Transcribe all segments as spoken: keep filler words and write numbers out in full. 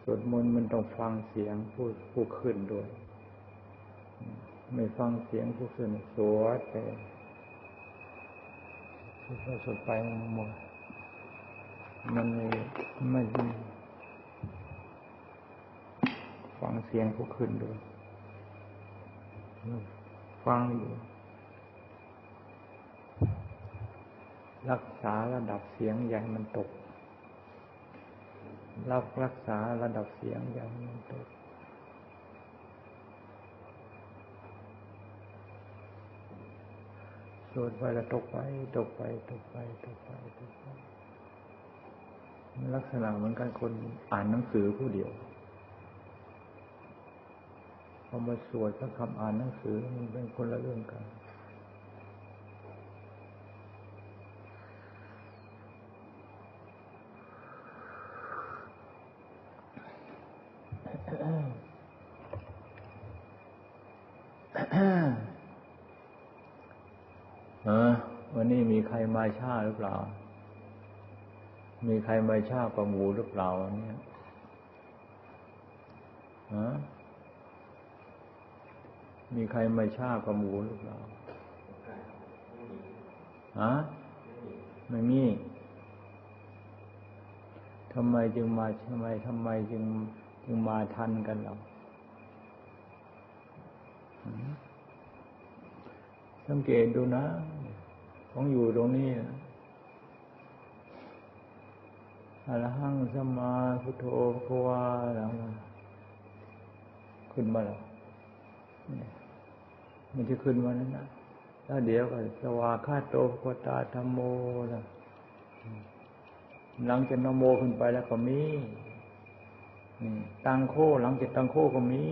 สวดมนต์มันต้องฟังเสียงผู้ผู้ขึ้นด้วยไม่ฟังเสียงผู้ขึ้นสวดไปสวดสวดไปหมดมันไม่ไม่ฟังเสียงผู้ขึ้นด้วยฟังอยู่รักษาระดับเสียงอย่าให้มันตกรักรักษาระดับเสียงอย่าให้มันตกสวดไปแล้วตกไปตกไปตกไปตกไปตกไปลักษณะเหมือนกันคนอ่านหนังสือผู้เดียวพอมาสวดก็คำอ่านหนังสือมันเป็นคนละเรื่องกันเออวันนี้มีใครมาช้าหรือเปล่ามีใครมาช้ากว่าหมูหรือเปล่าเนี่ยฮะมีใครมาช้ากว่าหมูหรือเปล่าฮะไม่มีทำไมจึงมาทำไมทำไมจึงจึงมาทันกันเราสังเกตดูนะของอยู่ตรงนี้นะอะระหังสัมมาพุทโธภควาแล้วขึ้นมาแล้วมันจะขึ้นมานั้นนะแล้วเดี๋ยวก็สวากขาโตภควตาธัมโมนะหลังจากนโมขึ้นไปแล้วก็มีตังโคหลังจากตังโคก็มี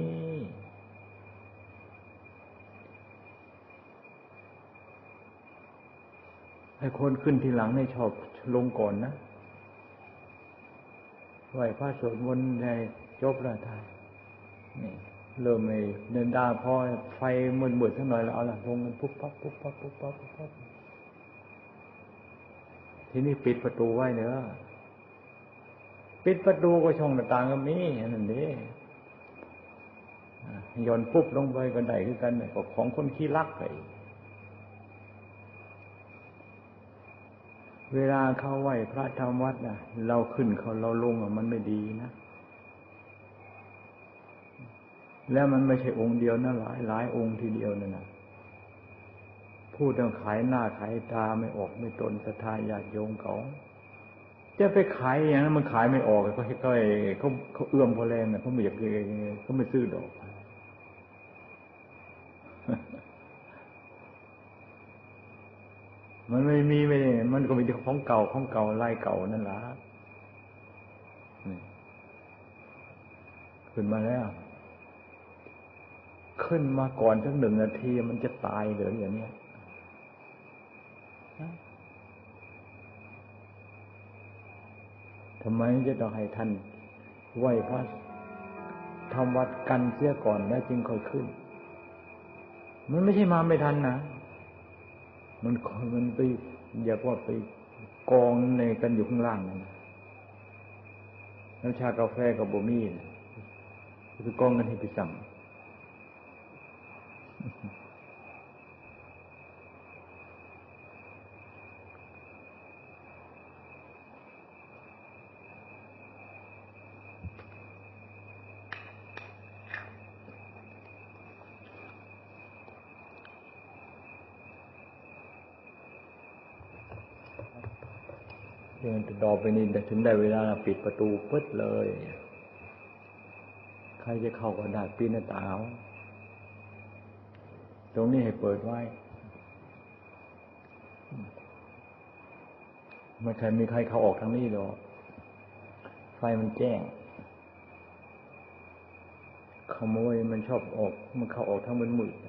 ให้คนขึ้นทีหลังให้ชอบลงก่อนนะไหวพระสวดมนต์ให้จบแล้วท่านนี่เริ่มไอ้เดินดาพอไฟมืดๆสักหน่อยแล้วเอาล่ะลงกันปุ๊บปั๊บปุ๊บปั๊บปุ๊บปั๊บปุ๊บปั๊บทีนี้ปิดประตูไว้เด้อปิดประตูก็ช่องหน้าต่างก็มีนั่นเด้ย้อนปุ๊บลงไปก็ได้คือกันก็ของคนขี้ลักไปเวลาเข้าไหว้พระธรรมวัดน่ะเราขึ้นเขาเราลงอ่ะมันไม่ดีนะแล้วมันไม่ใช่องค์เดียวนะหลายหลายองค์ทีเดียวนั่นน่ะพูดต้องขายหน้าขายตาไม่ออกไม่ตนศรัทธาญาติโยมเขาจะไปขายอย่างนั้นมันขายไม่ออกก็ให้เขาเขาเขาเอื้อมพอแรงน่ะเขาไม่อยากเขาไม่ซื้อดอกมันไม่มีไม่ได้มันก็มีแต่ของเก่าของเก่าลายเก่านั่นล่ะนี่ขึ้นมาแล้วขึ้นมาก่อนสักหนึ่งนาทีมันจะตายเหรออย่างเนี้ยทำไมจะต้องให้ท่านไหว้พระทำวัดกันเสียก่อนแล้วจึงค่อยขึ้นมันไม่ใช่มาไม่ทันนะมันมันไปอยากว่าไปกองในกันอยู่ข้างล่างนะน้ำชากาแฟกับบ่มีนะคือกองกันให้ไปสั่งเดินต่อไปนี่ถึงได้เวลาปิดประตูปึ๊ดเลยใครจะเข้าก็ได้ปีนหน้าต่างตรงนี้ให้เปิดไว้ไม่ใครมีใครเข้าออกทางนี้หรอกไฟมันแจ้งขโมยมันชอบออกมันเข้าออกทางมืดๆ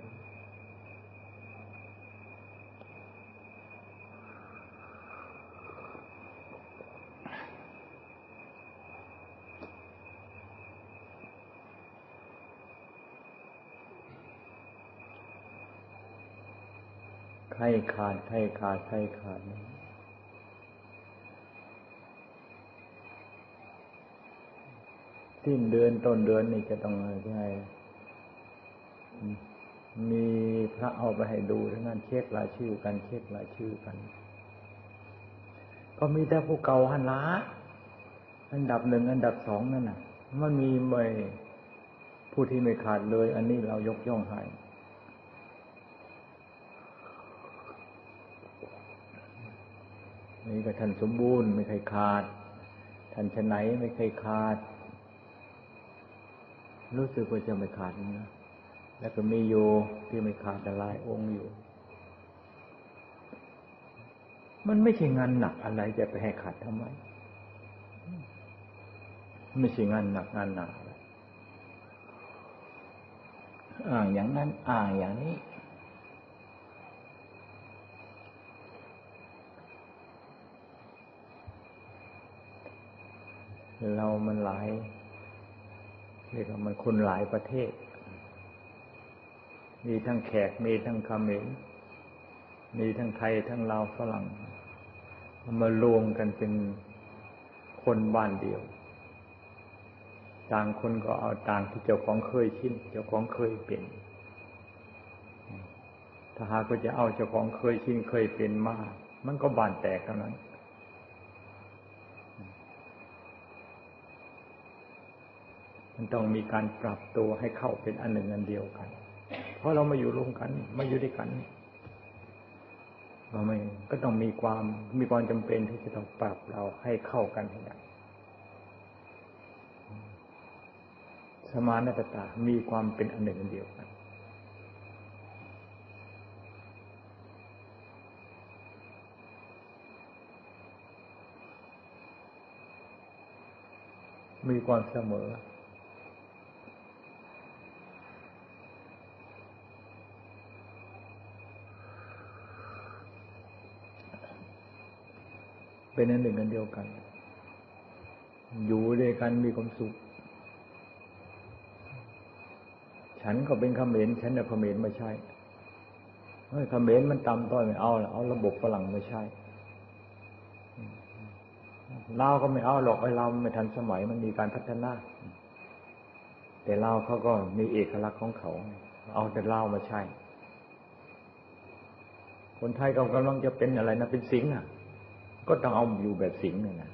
ใครขาดใครขาดใครขาดสิ้นเดือนต้นเดือนนี่จะต้องยังไงมีพระเอาไปให้ดูทั้งนั้นเช็ครายชื่อกันเช็ครายชื่อกันก็มีแต่ผู้เก่าหันละอันดับหนึ่งอันดับสองนั่นน่ะมันมีไม่ผู้ที่ไม่ขาดเลยอันนี้เรายกย่องให้นี่ก็ท่านสมบูรณ์ไม่เคยขาดท่านชะไหนไม่เคยขาดรู้สึกว่าจะไม่ขาดนะแล้วก็มีอยู่ที่ไม่ขาดหลายองค์อยู่มันไม่ใช่งานหนักอะไรจะไปให้ขาดทำไมไม่ใช่งานหนักงานหนักอ่างอย่างนั้นอ่างอย่างนี้เรามันหลายเรียกว่ามันคนหลายประเทศมีทั้งแขกมีทั้งเขมรมีทั้งไทยทั้งลาวฝรั่งมารวมกันเป็นคนบ้านเดียวต่างคนก็เอาต่างที่เจ้าของเคยชินเจ้าของเคยเป็นถ้าหากว่าจะเอาเจ้าของเคยชินเคยเป็นมากมันก็บานแตกเท่านั้นมันต้องมีการปรับตัวให้เข้าเป็นอันหนึ่งอันเดียวกันเพราะเรามาอยู่รวมกันมาอยู่ด้วยกันเราไม่ก็ต้องมีความมีความจำเป็นที่จะต้องปรับเราให้เข้ากันให้ได้สมานตตามีความเป็นอันหนึ่งอันเดียวกันมีความเสมอเป็นอันหนึ่งอันเดียวกันอยู่ด้วยกันมีความสุขฉันก็เป็นเขมรฉันน่ะเขมรไม่ใช่เฮ้ยเขมรมันต่ำต้อยไม่เอาล่ะเอาระบบฝรั่งไม่ใช่ลาวก็ไม่เอาหรอกไอ้ลาวไม่ทันสมัยมันมีการพัฒนาแต่ลาวเขาก็มีเอกลักษณ์ของเขาเอาแต่ลาวมาใช่คนไทยก็กำลังจะเป็นอะไรนะเป็นสิงห์อ่ะก็ต้องเอาอยู่แบบสิงห์นี่นะ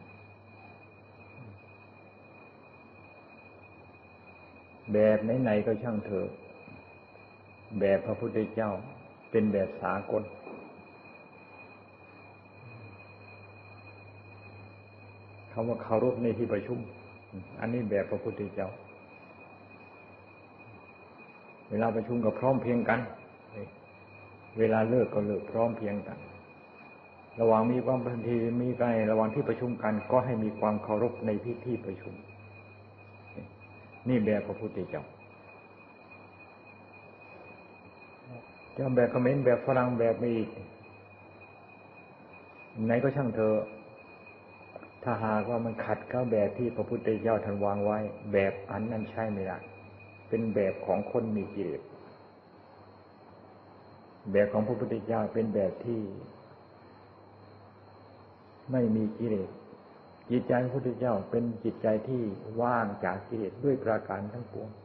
แบบไหนๆก็ช่างเถอะแบบพระพุทธเจ้าเป็นแบบสากลคำว่าเคารพในที่ประชุมอันนี้แบบพระพุทธเจ้าเวลาประชุมก็พร้อมเพรียงกันเวลาเลิกก็เลิกพร้อมเพรียงกันระหว่างมีความพันธีมีการระหว่างที่ประชุมกันก็ให้มีความเคารพในที่ที่ประชุมนี่แบบพระพุทธเจ้าจะแบบเขมรแบบฝรั่งแบบมีไหนก็ช่างเถอะถ้าหากว่ามันขัดกับแบบที่พระพุทธเจ้าท่านวางไว้แบบอันนั้นใช่ไม่ได้เป็นแบบของคนมีกิเลสแบบของพระพุทธเจ้าเป็นแบบที่ไม่มีกิเลสจิตใจของพระพุทธเจ้าเป็นจิตใจที่ว่างจากกิเลสด้วยประการทั้งปวง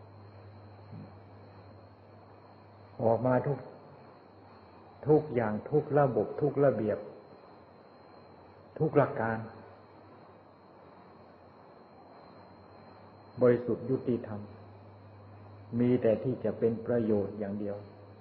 ออกมาทุกทุกอย่างทุกระบบทุกระเบียบทุกหลักการบริสุทธิ์ยุติธรรมมีแต่ที่จะเป็นประโยชน์อย่างเดียว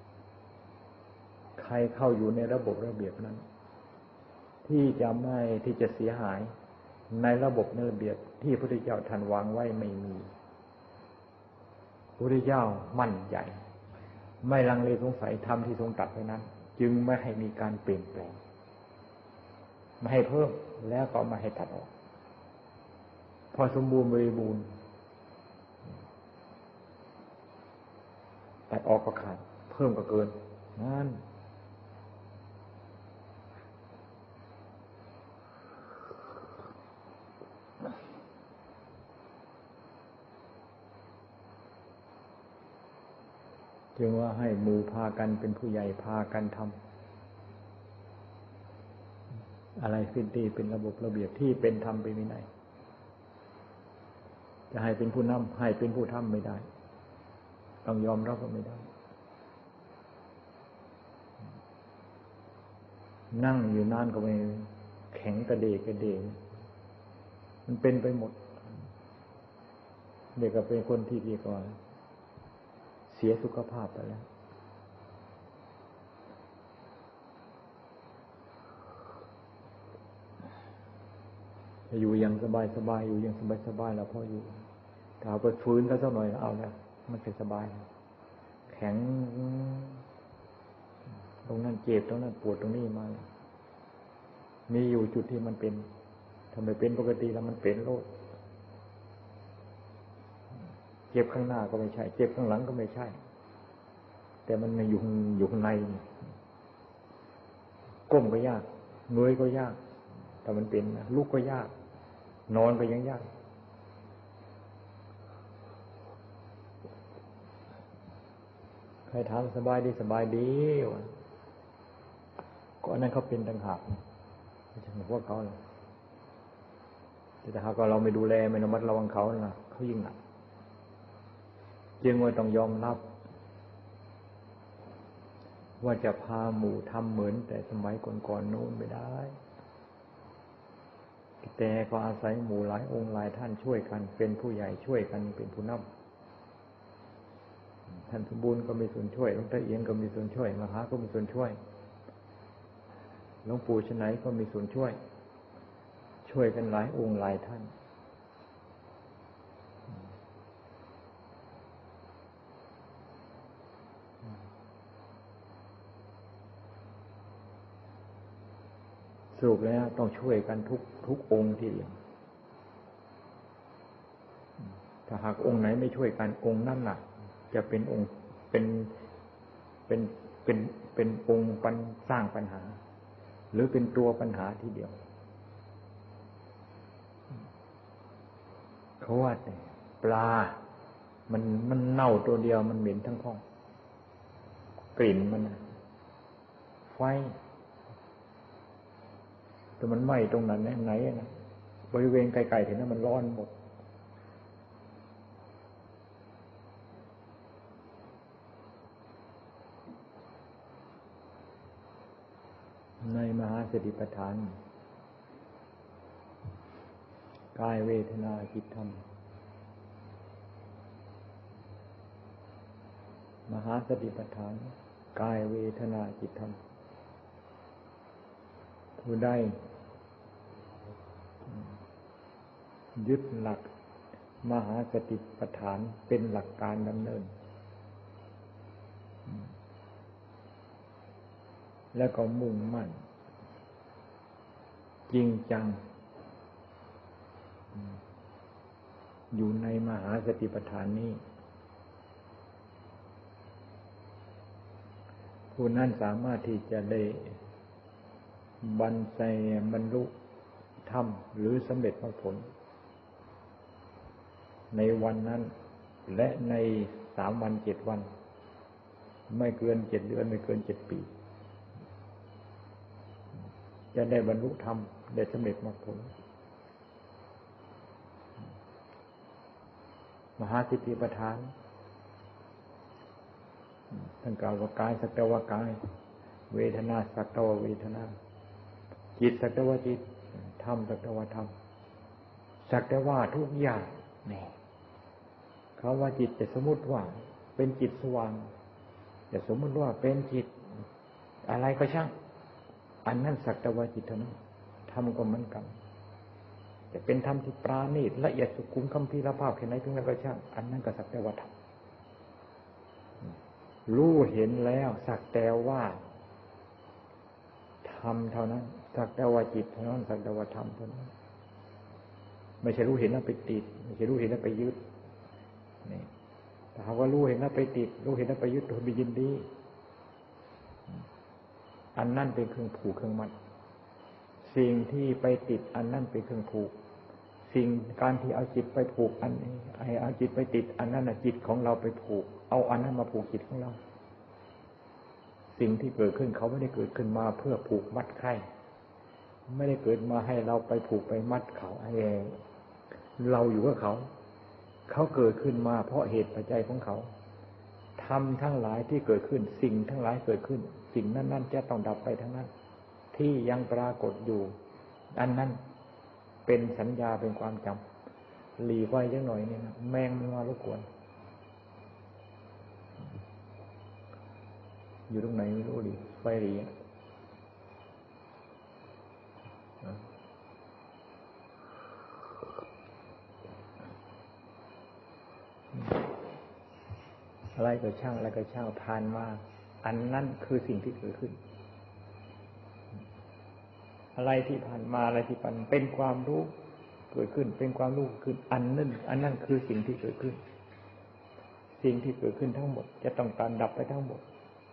ใครเข้าอยู่ในระบบระเบียบนั้นที่จะไม่ที่จะเสียหายในระบบในระเบียบที่พระพุทธเจ้าท่านวางไว้ไม่มีพระพุทธเจ้ามั่นใจไม่ลังเลสงสัยธรรมที่ทรงตรัสไว้นั้นจึงไม่ให้มีการเปลี่ยนแปลงไม่ให้เพิ่มแล้วก็ไม่ให้ตัดออกพอสมบูรณ์บริบูรณ์ตัดออกก็ขาดเพิ่มก็เกินนั่นจึงว่าให้หมู่พากันเป็นผู้ใหญ่พากันทำอะไรเป็นดีเป็นระบบระเบียบที่เป็นธรรมเป็นวินัยจจะให้เป็นผู้นำให้เป็นผู้ทำไม่ได้ต้องยอมรับว่าไม่ได้นั่งอยู่นานก็ไม่แข็งกระเดกกระเดกมันเป็นไปหมดเด็กก็เป็นคนที่ดีกว่าเสียสุขภาพไปแล้วอยู่อย่างสบายสบายอยู่อย่างสบายสบายแล้วพออยู่ถ้าเอาไปฟื้นก็สักหน่อยเอาแล้วมันจะสบายแข็งตรงนั้นเจ็บตรงนั้นปวดตรงนี้มามีอยู่จุดที่มันเป็นทำไมเป็นปกติแล้วมันเป็นโรคเจ็บข้างหน้าก็ไม่ใช่เจ็บข้างหลังก็ไม่ใช่แต่มันอยู่อยู่ข้างในก้มก็ยากเงยก็ยากแต่มันเป็นลุกก็ยากนอนก็ยังยากใครถามสบายดีสบายดีวะก็อันนั้นเขาเป็นต่างหากไม่ใช่พวกเขาเลยแต่ถ้าหากเราไม่ดูแลไม่ระมัดระวังเขานะเขายิ่งหนักจึงว่าต้องยอมรับว่าจะพาหมู่ทำเหมือนแต่สมัยก่อนๆโน้นไม่ได้แต่ก็อาศัยหมู่หลายองค์หลายท่านช่วยกันเป็นผู้ใหญ่ช่วยกันเป็นผู้นำท่านสมบูรณ์ก็มีส่วนช่วยหลวงตาเอียงก็มีส่วนช่วยมหาก็มีส่วนช่วยหลวงปู่ชนัยก็มีส่วนช่วยช่วยกันหลายองค์หลายท่านสรุปแล้วต้องช่วยกันทุกทุกองค์ทีเดียวถ้าหากองค์ไหนไม่ช่วยกันองค์นั่นน่ะจะเป็นองค์เป็นเป็นเป็นเป็นองค์ปัญสร้างปัญหาหรือเป็นตัวปัญหาทีเดียวเขาว่าปลามันมันเน่าตัวเดียวมันเหม็นทั้งห้องกลิ่นมันไฟแต่มันไหม้ตรงนั้นไหนนะบริเวณไกลๆเห็นว่ามันร้อนหมดในมหาสติปัฏฐานกายเวทนาจิตธรรมมหาสติปัฏฐานกายเวทนาจิตธรรมผู้ใดยึดหลักมหาสติปัฏฐานเป็นหลักการดำเนินแล้วก็มุ่งมั่นจริงจังอยู่ในมหาสติปัฏฐานนี้ผู้นั้นสามารถที่จะได้บรรใจบรรลุธรรมหรือสำเร็จมรรคผลในวันนั้นและในสามวันเจ็ดวันไม่เกินเจ็ดเดือนไม่เกินเจ็ดปีจะได้บรรลุธรรมได้สำเร็จมรรคผลมหาสติปัฏฐานท่านกล่าวว่ากายสักแต่ว่ากายเวทนาสักแต่ว่าเวทนาจิตสักแต่ว่าจิตธรรมสักแต่ว่าธรรมสักแต่ว่าทุกอย่างนี่เขาว่าจิตจะสมมุติว่าเป็นจิตสว่างจะสมมุติว่าเป็นจิตอะไรก็ช่างอันนั้นสักแต่ว่าจิตเท่านั้นธรรมก็เหมือนกันจะเป็นธรรมที่ปราณีตละเอียดสุขุมคัมภีรภาพแค่ไหนถึงนั้นก็ช่างอันนั้นก็สักแต่ว่าธรรมรู้เห็นแล้วสักแต่ว่าธรรมเท่านั้นสักแต่ว่าจิตเท่านั้นสักแต่ว่าธรรมเท่านั้นไม่ใช่รู้เห็นแล้วไปติดไม่ใช่รู้เห็นแล้วไปยึดนี่แต่หากว่ารู้เห็นแล้วไปติดรู้เห็นแล้วไปยึดโดยไม่ยินดีอันนั่นเป็นเครื่องผูกเครื่องมัดสิ่งที่ไปติดอันนั่นเป็นเครื่องผูกสิ่งการที่เอาจิตไปผูกอันนี้ไอ้เอาจิตไปติดอันนั้นน่ะจิตของเราไปผูกเอาอันนั้นมาผูกจิตของเราสิ่งที่เกิดขึ้นเขาไม่ได้เกิดขึ้นมาเพื่อผูกมัดใครไม่ได้เกิดมาให้เราไปผูกไปมัดเขาให้เราอยู่กับเขาเขาเกิดขึ้นมาเพราะเหตุปัจจัยของเขาธรรมทั้งหลายที่เกิดขึ้นสิ่งทั้งหลายเกิดขึ้นสิ่งนั้นๆจะต้องดับไปทั้งนั้นที่ยังปรากฏอยู่อันนั้นเป็นสัญญาเป็นความจำหลีไว้จังหน่อยนี่นะแมงมันมารบกวนอยู่ตรงไหนไม่รู้ดิไฟหลีอะไรก็ช่างอะไรก็ช่างผ่านมาอันนั้นคือสิ่งที่เกิดขึ้นอะไรที่ผ่านมาอะไรที่ผ่านเป็นความรู้เกิดขึ้นเป็นความรู้ขึ้นอันนั้นอันนั้นคือสิ่งที่เกิดขึ้นสิ่งที่เกิดขึ้นทั้งหมดจะต้องการดับไปทั้งหมด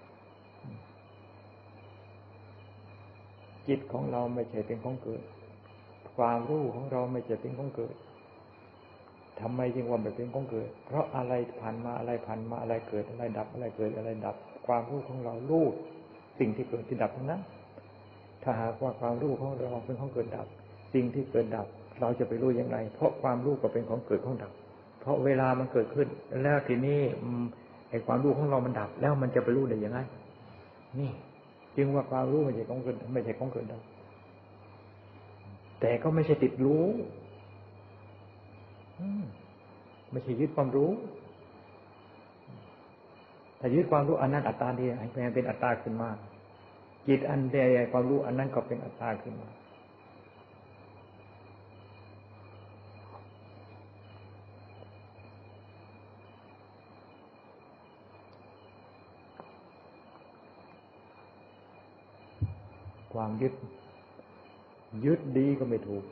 จิตของเราไม่ใช่เป็นของเกิดความรู้ของเราไม่ใช่เป็นของเกิดทำไมจึงว่าไม่เป็นของเกิดเพราะอะไรผ่านมาอะไรผ่านมาอะไรเกิดอะไรดับอะไรเกิดอะไรดับความรู้ของเรารู้สิ่งที่เกิดที่ดับทั้งนั้นถ้าหากว่าความรู้ของเราเป็นของเกิดดับสิ่งที่เกิดดับเราจะไปรู้อย่างไรเพราะความรู้ก็เป็นของเกิดของดับเพราะเวลามันเกิดขึ้นแล้วทีนี้ไอ้ความรู้ของเรามันดับแล้วมันจะไปรู้ได้ยังไงนี่จึงว่าความรู้ไม่ใช่ของเกิดไม่ใช่ของเกิดดับแต่ก็ไม่ใช่ติดรู้ไม่ใช่ยึดความรู้ถ้ายึดความรู้อันนั้นอัตตาดีให้เป็นอัตตาขึ้นมาจิตอันใดความรู้อันนั้นก็เป็นอัตตาขึ้นมาความยึดยึดดีก็ไม่ถูก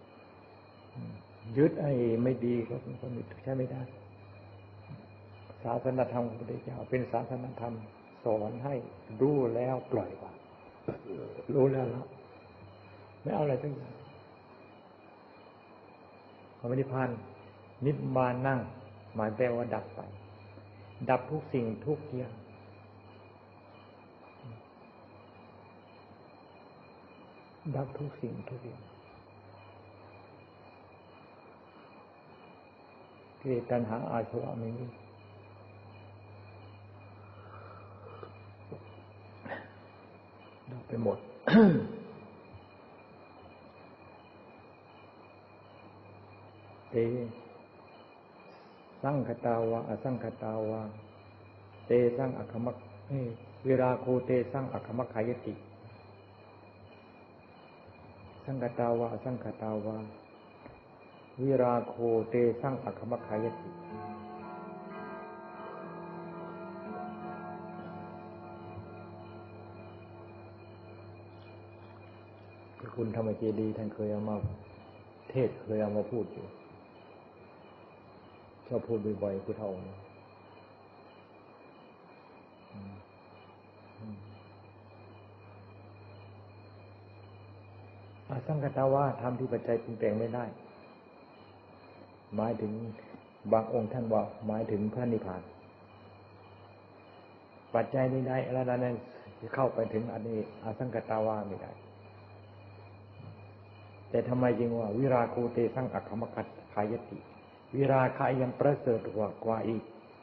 ยึดไอ้ไม่ดีก็ไม่ใช่ไม่ได้ศาสนธรรมของพระพุทธเจ้าเป็นศาสนธรรมสอนให้รู้แล้วปล่อยวางรู้แล้วละไม่เอาอะไรทั้งอย่างพระนิพพานนิพพานนั่งหมายแปลว่าดับไปดับทุกสิ่งทุกอย่างดับทุกสิ่งทุกอย่างกิเลสตัณหาอาสวะไม่มีดับไปหมด เตสังคตาวะอสังคตาวะเตสังอคมัคเวราโคเตสังอคมัคขายติสังคตาวะอสังคตาวะวิราโคเตสังอคมัคขายติคุณธรรมเจดีย์ท่านเคยเอามาเทศเคยเอามาพูดอยู่ชอบพูดบ่อยๆผู้เฒ่าอสังคตาวะทำที่ปัจจัยปรุงแต่งไม่ได้หมายถึงบางองค์ท่านว่าหมายถึงพระนิพพานปัจจัยไม่ได้อะไรนั้นเข้าไปถึงอันนี้อสังคตาวะไม่ได้แต่ทำไมจึงว่าวิราโคเตสังอคมัคขายติวิราคะยังประเสริฐกว่ากว่าอีก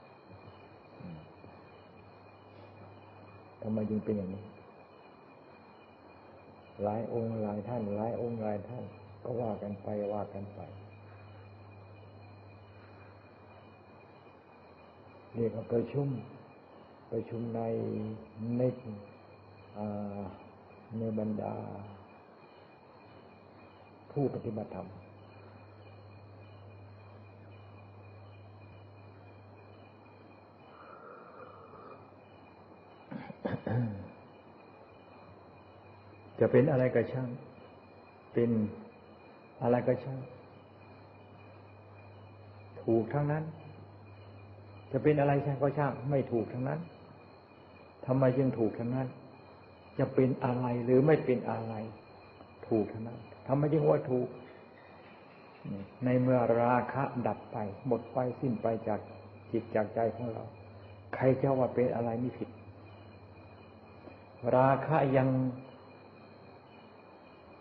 ทำไมจึงเป็นอย่างนี้หลายองค์หลายท่านหลายองค์หลายท่านก็ว่ากันไปว่ากันไปนี่ก็ประชุมประชุมในในในบรรดาผู้ปฏิบัติธรรมจะเป็นอะไรก็ช่างเป็นอะไรก็ช่างถูกทั้งนั้นจะเป็นอะไรช่างก็ช่างไม่ถูกทั้งนั้นทำไมจึงถูกทั้งนั้นจะเป็นอะไรหรือไม่เป็นอะไรถูกทั้งนั้นทำไมจึงว่าถูกในเมื่อราคะดับไปหมดไปสิ้นไปจากจิตจากใจของเราใครจะว่าเป็นอะไรไม่ผิดราคะยัง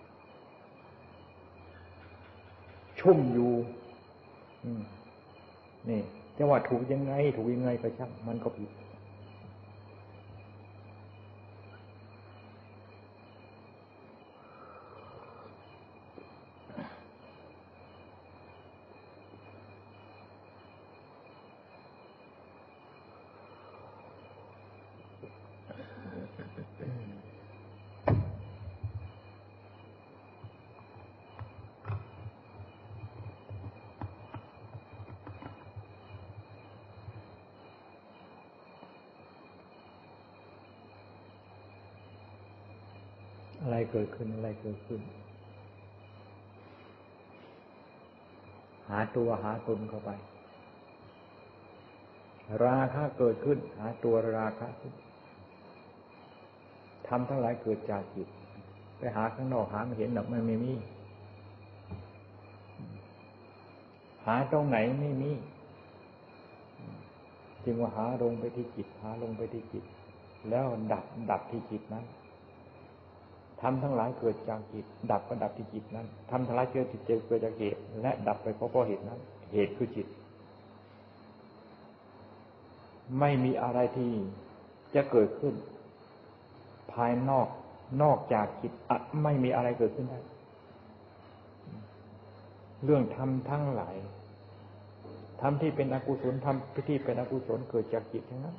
ชุ่มอยู่นี่จะว่าถูกยังไงถูกยังไงก็ช่างมันก็ผิดอะไรเกิดขึ้นอะไรเกิดขึ้นหาตัวหาตนเข้าไปราคะเกิดขึ้นหาตัวราคะขึ้นทำทั้งหลายเกิดจากจิตไปหาข้างนอกหาไม่เห็นหรอกมันไม่มีหาตรงไหนไม่มีจึงว่าหาลงไปที่จิตหาลงไปที่จิตแล้วดับดับที่จิตนั้นทำทั้งหลายเกิดจากจิตดับก็ดับที่จิตนั้นทำทั้งหลายเกิดจิตเกิดจากเหตุและดับไปเพราะเพราะเหตุนั้นเหตุคือจิตไม่มีอะไรที่จะเกิดขึ้นภายนอกนอกจากจิตอะไม่มีอะไรเกิดขึ้นได้เรื่องธรรมทั้งหลายธรรมที่เป็นอกุศลธรรมที่เป็นอกุศลเกิดจากจิตทั้งนั้น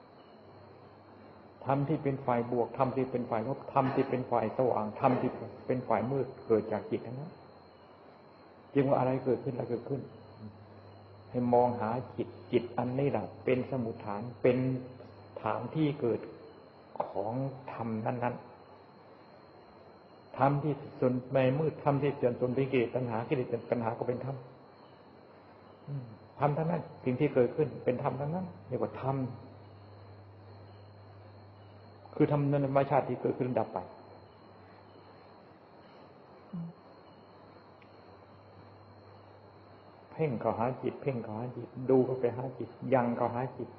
ธรรมที่เป็นฝ่ายบวกธรรมที่เป็นฝ่ายลบธรรมที่เป็นฝ่ายสว่างธรรมที่เป็นฝ่ายมืดเกิดจากจิตทั้งนั้นจึงว่าอะไรเกิดขึ้นอะไรเกิดขึ้นให้มองหาจิตจิตอันนี้แหละเป็นสมุฏฐานเป็นฐานที่เกิดของธรรมนั้นๆธรรมที่ส่วนในมืดธรรมที่ส่วนส่วนกิเลสตัณหากิเลสตัณหาก็เป็นธรรมธรรมทั้งนั้นสิ่งที่เกิดขึ้นเป็นธรรมทั้งนั้นเรียกว่าธรรมคือธรรมธรรมชาติที่เกิดขึ้นดับไปเพ่งเข้าหาจิตเพ่งเข้าหาจิตดูเข้าไปหาจิตยังเข้าหาจิต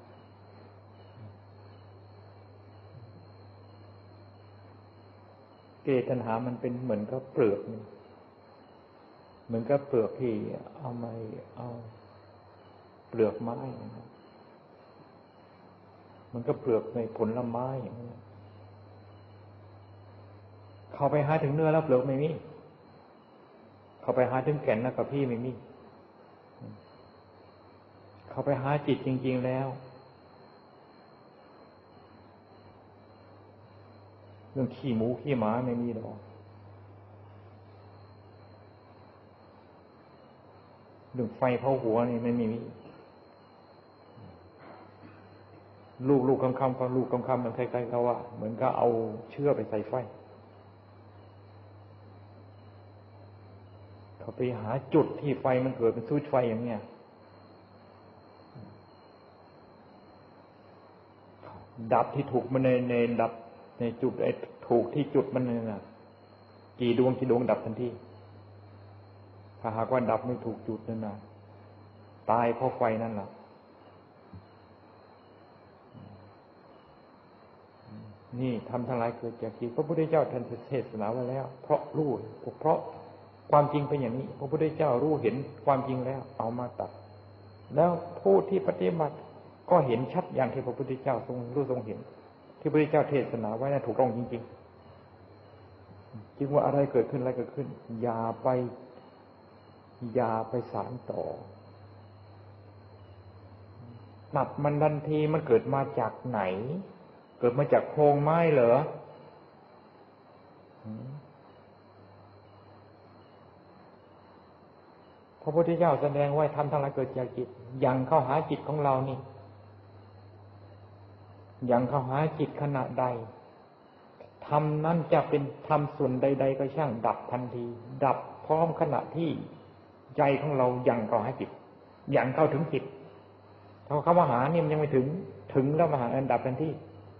กิเลสตัณหามันเป็นเหมือนกับเปลือกนี่เหมือนกับเปลือกที่เอาไม้เอาเปลือกไม้มันก็เปลือกในผลไม้อย่างนี้เข้าไปหาถึงเนื้อแล้วเปลือกไม่มีเข้าไปหาถึงแก่นแล้วกับพี่ไม่มีเข้าไปหาจิตจริงๆแล้วเรื่องขี้หมูขี้หมาไม่มีหรอกเรื่องไฟเผาหัวนี่ไม่มีลูกลูกคำคำลูกคำคำมันคล้ายๆกับว่าเหมือนก็เอาเชือกไปใส่ไฟเขาไปหาจุดที่ไฟมันเกิดเป็นสวิตช์ไฟอย่างเนี้ยดับที่ถูกมันในในดับในจุดไอ้ถูกที่จุดมันเนี่ยนะกี่ดวงกี่ดวงดับทันทีถ้าหากว่าดับไม่ถูกจุดนั่นนะตายเพราะไฟนั่นแหละนี่ทำทั้งหลายเกิดจากจิตพระพุทธเจ้าท่านเทศนาไว้แล้วเพราะรู้เพราะความจริงเป็นอย่างนี้พระพุทธเจ้ารู้เห็นความจริงแล้วเอามาตัดแล้วผู้ที่ปฏิบัติก็เห็นชัดอย่างที่พระพุทธเจ้าทรงรู้ทรงเห็นที่พระพุทธเจ้าเทศนาไว้นั้นถูกต้องจริงๆจึงว่าอะไรเกิดขึ้นอะไรเกิดขึ้นอย่าไปอย่าไปสานต่อตัดมันทันทีมันเกิดมาจากไหนเกิดมาจากโครงไม้เหรอพระพุทธเจ้าแสดงไว้ทำทั้งหลายเกิดจากจิตยังเข้าหาจิตของเรานี่ยังเข้าหาจิตขณะใดธรรมนั้นจะเป็นธรรมส่วนใดๆก็ช่างดับทันทีดับพร้อมขณะที่ใจของเรายังเข้าหาจิตยังเข้าถึงจิตถ้าเข้ามาหานี่มันยังไม่ถึงถึงแล้วมาหาอันดับทันที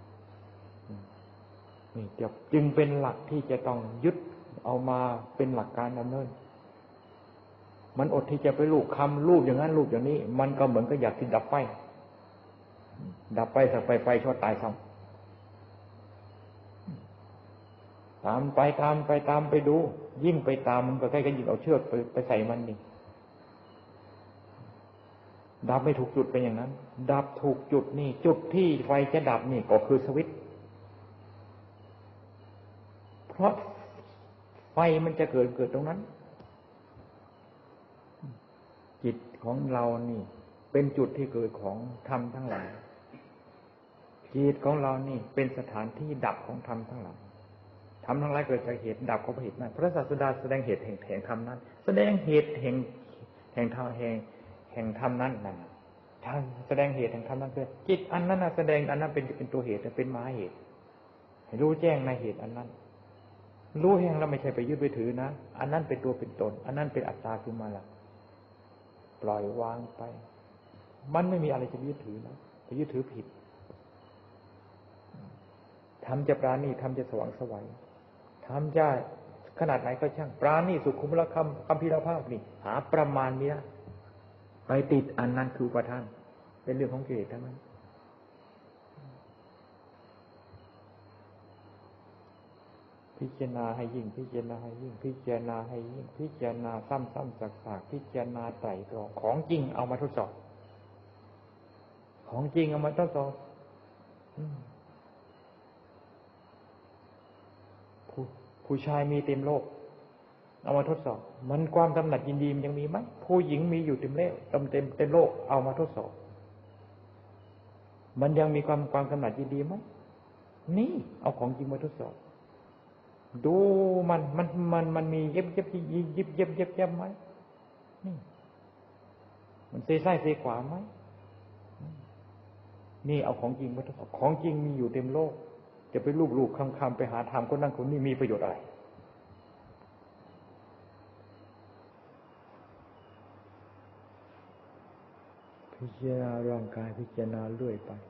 นี่จึงเป็นหลักที่จะต้องยึดเอามาเป็นหลักการดำเนินมันอดที่จะไปลูกคำรูปอย่างนั้นรูปอย่างนี้มันก็เหมือนกับอยากที่ดับไฟดับไปสักไฟไฟช็อตตายซ้ำตามไปตามไปตามไปดูยิ่งไปตามมันก็ใกล้กันยิ่งเอาเชือกไปไปใส่มันนี่ดับไม่ถูกจุดเป็นอย่างนั้นดับถูกจุดนี่จุดที่ไฟจะดับนี่ก็คือสวิตช์เพราะไฟมันจะเกิดเกิดตรงนั้นจิตของเรานี่เป็นจุดที่เกิดของธรรมทั้งหลายจิตของเรานี่เป็นสถานที่ดับของธรรมทั้งหลายธรรมทั้งหลายเกิดจากเหตุดับของเหตุนั้นพระศาสดาแสดงเหตุแห่งแห่งธรรมนั้นแสดงเหตุแห่งแห่งธรรมแห่งแห่งธรรมนั้นนั่นแสดงเหตุแห่งธรรมนั้นคือจิตอันนั้นแสดงอันนั้นเป็นเป็นตัวเหตุเป็นม้าเหตุให้รู้แจ้งในเหตุอันนั้นรู้แห่งเราไม่ใช่ไปยึดไปถือนะอันนั้นเป็นตัวเป็นตนอันนั้นเป็นอัตตาขึ้นมาละปล่อยวางไปมันไม่มีอะไรจะยึดถือนะไปยึดถือผิดทำจะปราณีทำจะสว่างไสวทำจะขนาดไหนก็ช่างปราณีสุขุมละคำคำพิรภาพนี่หาประมาณนี้ไปติดอันนั้นคืออุปทานเป็นเรื่องของกิเลสทั้งนั้นพิจารณาให้ยิ่งพิจารณาให้ยิ่งพิจารณาให้ยิ่งพิจารณาซ้ำๆซากๆพิจารณาไตร่ตรองของจริงเอามาทดสอบของจริงเอามาทดสอบผู้ผู้ชายมีเต็มโลกเอามาทดสอบมันความกำหนัดยินดีมันยังมีไหมผู้หญิงมีอยู่เต็มโลกเต็มเต็มเต็มโลกเอามาทดสอบมันยังมีความความกำหนัดยินดีไหมนี่เอาของจริงมาทดสอบดูมันมันมันมันมีเย็บเย็บยิบยิบเย็บเย็บเย็บไหมนี่มันเซซ้ายเซขวาไหมนี่เอาของจริงมาทดสอบของจริงมีอยู่เต็มโลกจะไปรูปรูปคำคำไปหาธรรมคนนั้นคนนี้มีประโยชน์อะไรพิจารณาร่างกายพิจารณาเรื่อยไป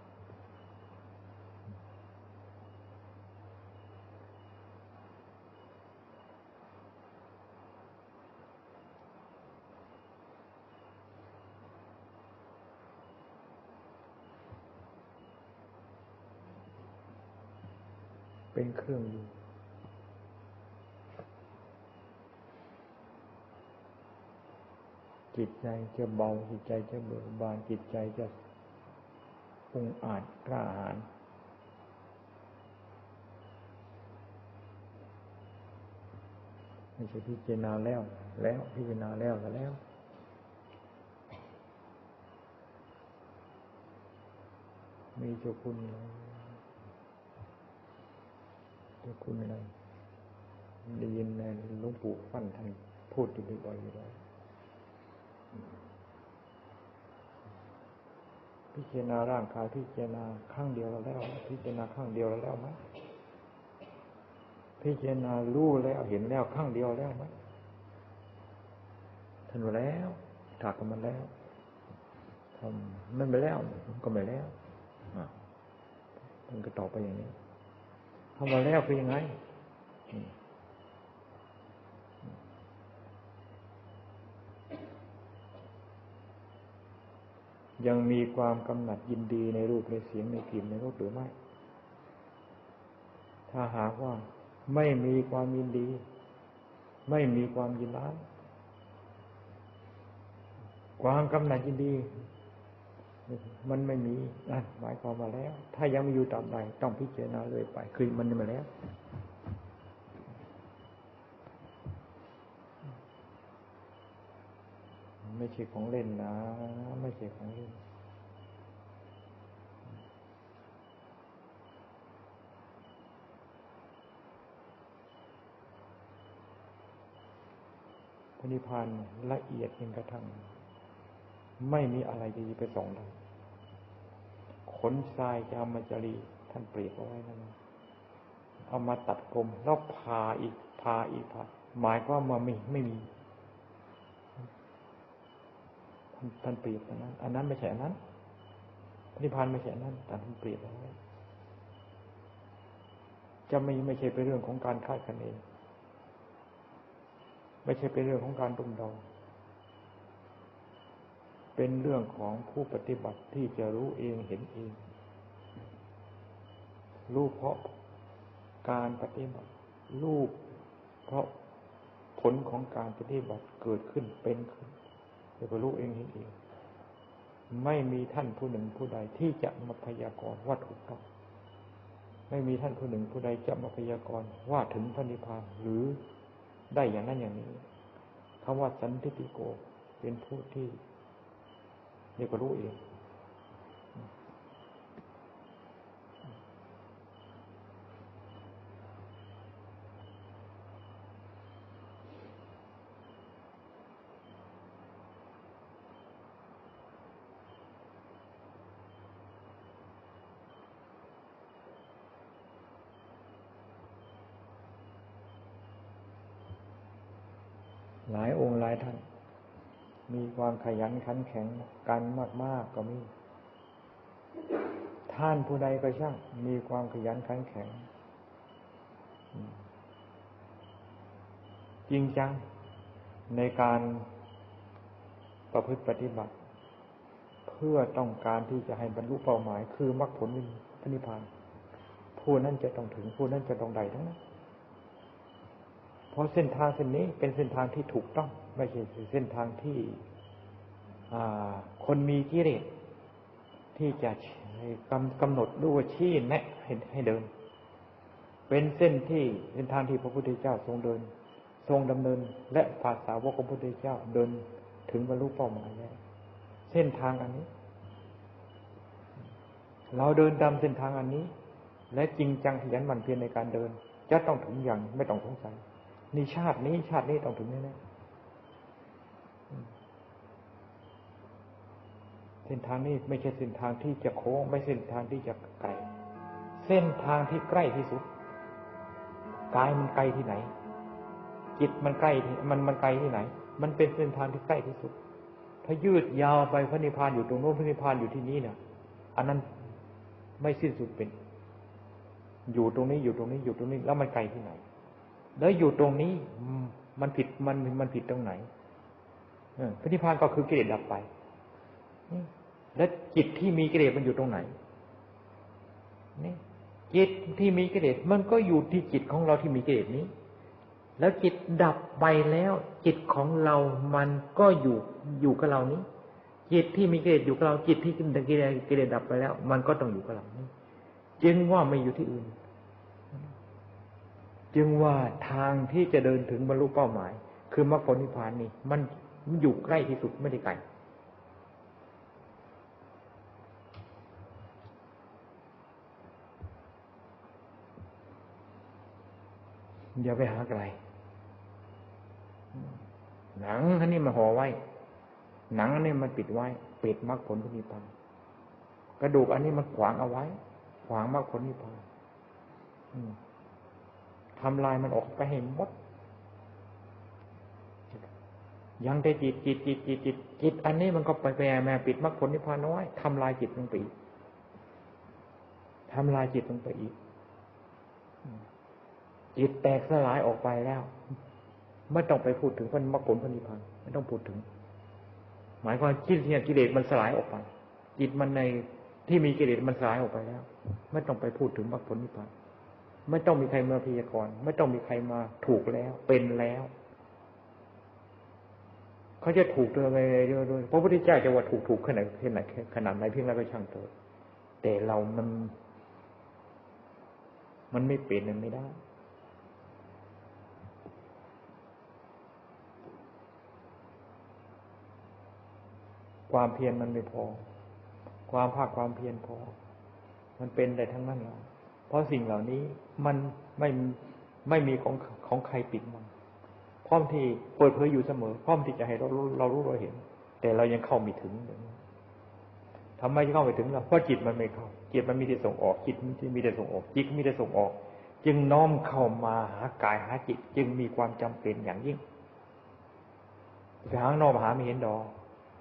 เป็นเครื่องอยู่จิตใจจะเบาจิตใจจะเบิกบานจิตใจจะองอาจกล้าหาญไม่ใช่พิจารณาแล้วแล้วพิจารณาแล้วก็แล้วมีเจ้าคุณเจ้าคุณอะไรได้ยินในหลวงปู่ฟั่นท่านพูดอยู่บ่อยๆอยู่แล้วพิจารณาร่างกายพิจารณาครั้งเดียวแล้วแล้วพิจารณาครั้งเดียวแล้วแล้วไหมพิจารณารู้แล้วเห็นแล้วครั้งเดียวแล้วไหมท่านว่าแล้วถักกันมันแล้วทำมันไปแล้วก็ไม่แล้วมันก็ตอบไปอย่างนี้ทำมาแล้วคือยังไงยังมีความกำหนัดยินดีในรูปในเสียงในกลิ่นในรสหรือไม่ถ้าหากว่าไม่มีความยินดีไม่มีความยินร้ายความกำหนัดยินดีมันไม่มีนั่นหมายความว่าแล้วถ้ายังมีอยู่ตราบใดต้องพิจารณาเลยไปคือมันมาแล้วไม่ใช่ของเล่นนะไม่ใช่ของเล่นพระนิพพานละเอียดจนกระทั่งไม่มีอะไรจะไปส่องได้ขนทรายจะเอามาจารีท่านเปรียบเอาไว้นั่นเอามาตัดกลมแล้วพาอีกพาอีกพาหมายก็มาไม่ไม่มีท่านเปรียบอันนั้นอันนั้นไม่ใช่อันนั้นพระนิพพานไม่ใช่อันนั้นแต่ท่านเปรียบเอาไว้จะไม่ไม่ใช่เป็นเรื่องของการคาดคะเนไม่ใช่เป็นเรื่องของการดุมเดาเป็นเรื่องของผู้ปฏิบัติที่จะรู้เองเห็นเองรู้เพราะการปฏิบัติรู้เพราะผลของการปฏิบัติเกิดขึ้นเป็นขึ้นจะไปรู้เองเห็นเองไม่มีท่านผู้หนึ่งผู้ใดที่จะมาพยากรณ์ว่าถูกต้องไม่มีท่านผู้หนึ่งผู้ใดจะมาพยากรณ์ว่าถึงพระนิพพานหรือได้อย่างนั้นอย่างนี้คำว่าสันทิฏฐิโกเป็นผู้ที่เรียกว่ารู้เองหลายองค์หลายท่านมีความขยันขันแข็งกันมากๆก็มีท่านผู้ใดก็ช่างมีความขยันขันแข็งจริงจังในการประพฤติปฏิบัติเพื่อต้องการที่จะให้บรรลุเป้าหมายคือมรรคผลนิพพานผู้นั้นจะต้องถึงผู้นั้นจะต้องได้ทั้งนั้นเพราะเส้นทางเส้นนี้เป็นเส้นทางที่ถูกต้องไม่ใช่เส้นทางที่คนมีกิเลสที่จะกำกำหนดรู้ว่าชี้แนะให้ให้เดินเป็นเส้นที่เส้นทางที่พระพุทธเจ้าทรงเดินทรงดำเนินและภาษาวกของพระพุทธเจ้าเดินถึงบรรลุเป้าหมายแล้วเส้นทางอันนี้เราเดินตามเส้นทางอันนี้และจริงจังขยันหมั่นเพียรในการเดินจะต้องถึงอย่างไม่ต้องสงสัยนี่ชาตินี้ชาตินี้ต้องถึงแน่ๆเส้นทางนี้ไม่ใช่เส้นทางที่จะโค้งไม่ใช่เส้นทางที่จะไกลเส้นทางที่ใกล้ที่สุดกายมันไกลที่ไหนจิตมันใกล้ที่มันมันไกลที่ไหนมันเป็นเส้นทางที่ใกล้ที่สุดถ้ายืดยาวไปพระนิพพานอยู่ตรงโน้นพระนิพพานอยู่ที่นี้เนี่ยอันนั้นไม่สิ้นสุดเป็นอยู่ตรงนี้อยู่ตรงนี้อยู่ตรงนี้แล้วมันไกลที่ไหนแล้วอยู่ตรงนี้มันผิดมันมันผิดตรงไหนพระนิพพานก็คือกิเลสดับไปแล้วจิตที่มีกิเลสมันอยู่ตรงไหนนี่จิตที่มีกิเลสมันก็อยู่ที่จิตของเราที่มีกิเลสนี้แล้วจิตดับไปแล้วจิตของเรามันก็อยู่อยู่กับเรานี้จิตที่มีกิเลสอยู่กับเราจิตที่กิเลสกิเลสดับไปแล้วมันก็ต้องอยู่กับเรานี้จึงว่าไม่อยู่ที่อื่นจึงว่าทางที่จะเดินถึงบรรลุเป้าหมายคือมรรคผลนิพพานนี่มันมันอยู่ใกล้ที่สุดไม่ได้ไกลอย่าไปหาไกลหนังอันนี้มันห่อไว้หนังอันนี้มันปิดไว้ปิดมรรคผลนิพพานกระดูกอันนี้มันขวางเอาไว้ขวางมรรคผลนิพพานทำลายมันออกไปให้หมดยังได้จิตจิตจิตจิตจิตจิตอันนี้มันก็ไปแปรแม่ปิดมรรคผลนิพพานน้อยทำลายจิตลงไปอีกทำลายจิตลงไปอีกจิตแตกสลายออกไปแล้วไม่ต้องไปพูดถึงพระมรรคผลนิพพานไม่ต้องพูดถึงหมายความจิตเนี่ยกิเลสมันสลายออกไปจิตมันในที่มีกิเลสมันสลายออกไปแล้วไม่ต้องไปพูดถึงมรรคผลนิพพานไม่ต้องมีใครมาพยากรณ์ไม่ต้องมีใครมาถูกแล้วเป็นแล้วเขาจะถูกโดยอะไรโดยพระพุทธเจ้าจะว่าถูกถูกขนาดขนาดขนาดไหนเพียงไรก็ช่างเถอะแต่เรามันมันไม่เป็นมันไม่ได้ความเพียรมันไม่พอความภาคความเพียรพอมันเป็นได้ทั้งนั้นแหละเพราะสิ่งเหล่านี้มันไม่ไม่มีของของใครปิดมันพร้อมที่เปิดเผยอยู่เสมอพร้อมที่จะให้เราเรารู้เราเห็นแต่เรายังเข้าไม่ถึงทำไมจะเข้าไม่ถึงล่ะเพราะจิตมันไม่เข้าจิตมันมีแต่ส่งออกจิตมันมีแต่ส่งออกจิตมีแต่ส่งออกจึงน้อมเข้ามาหากายหาจิตจึงมีความจำเป็นอย่างยิ่งไปหานอกหาไม่เห็นดอก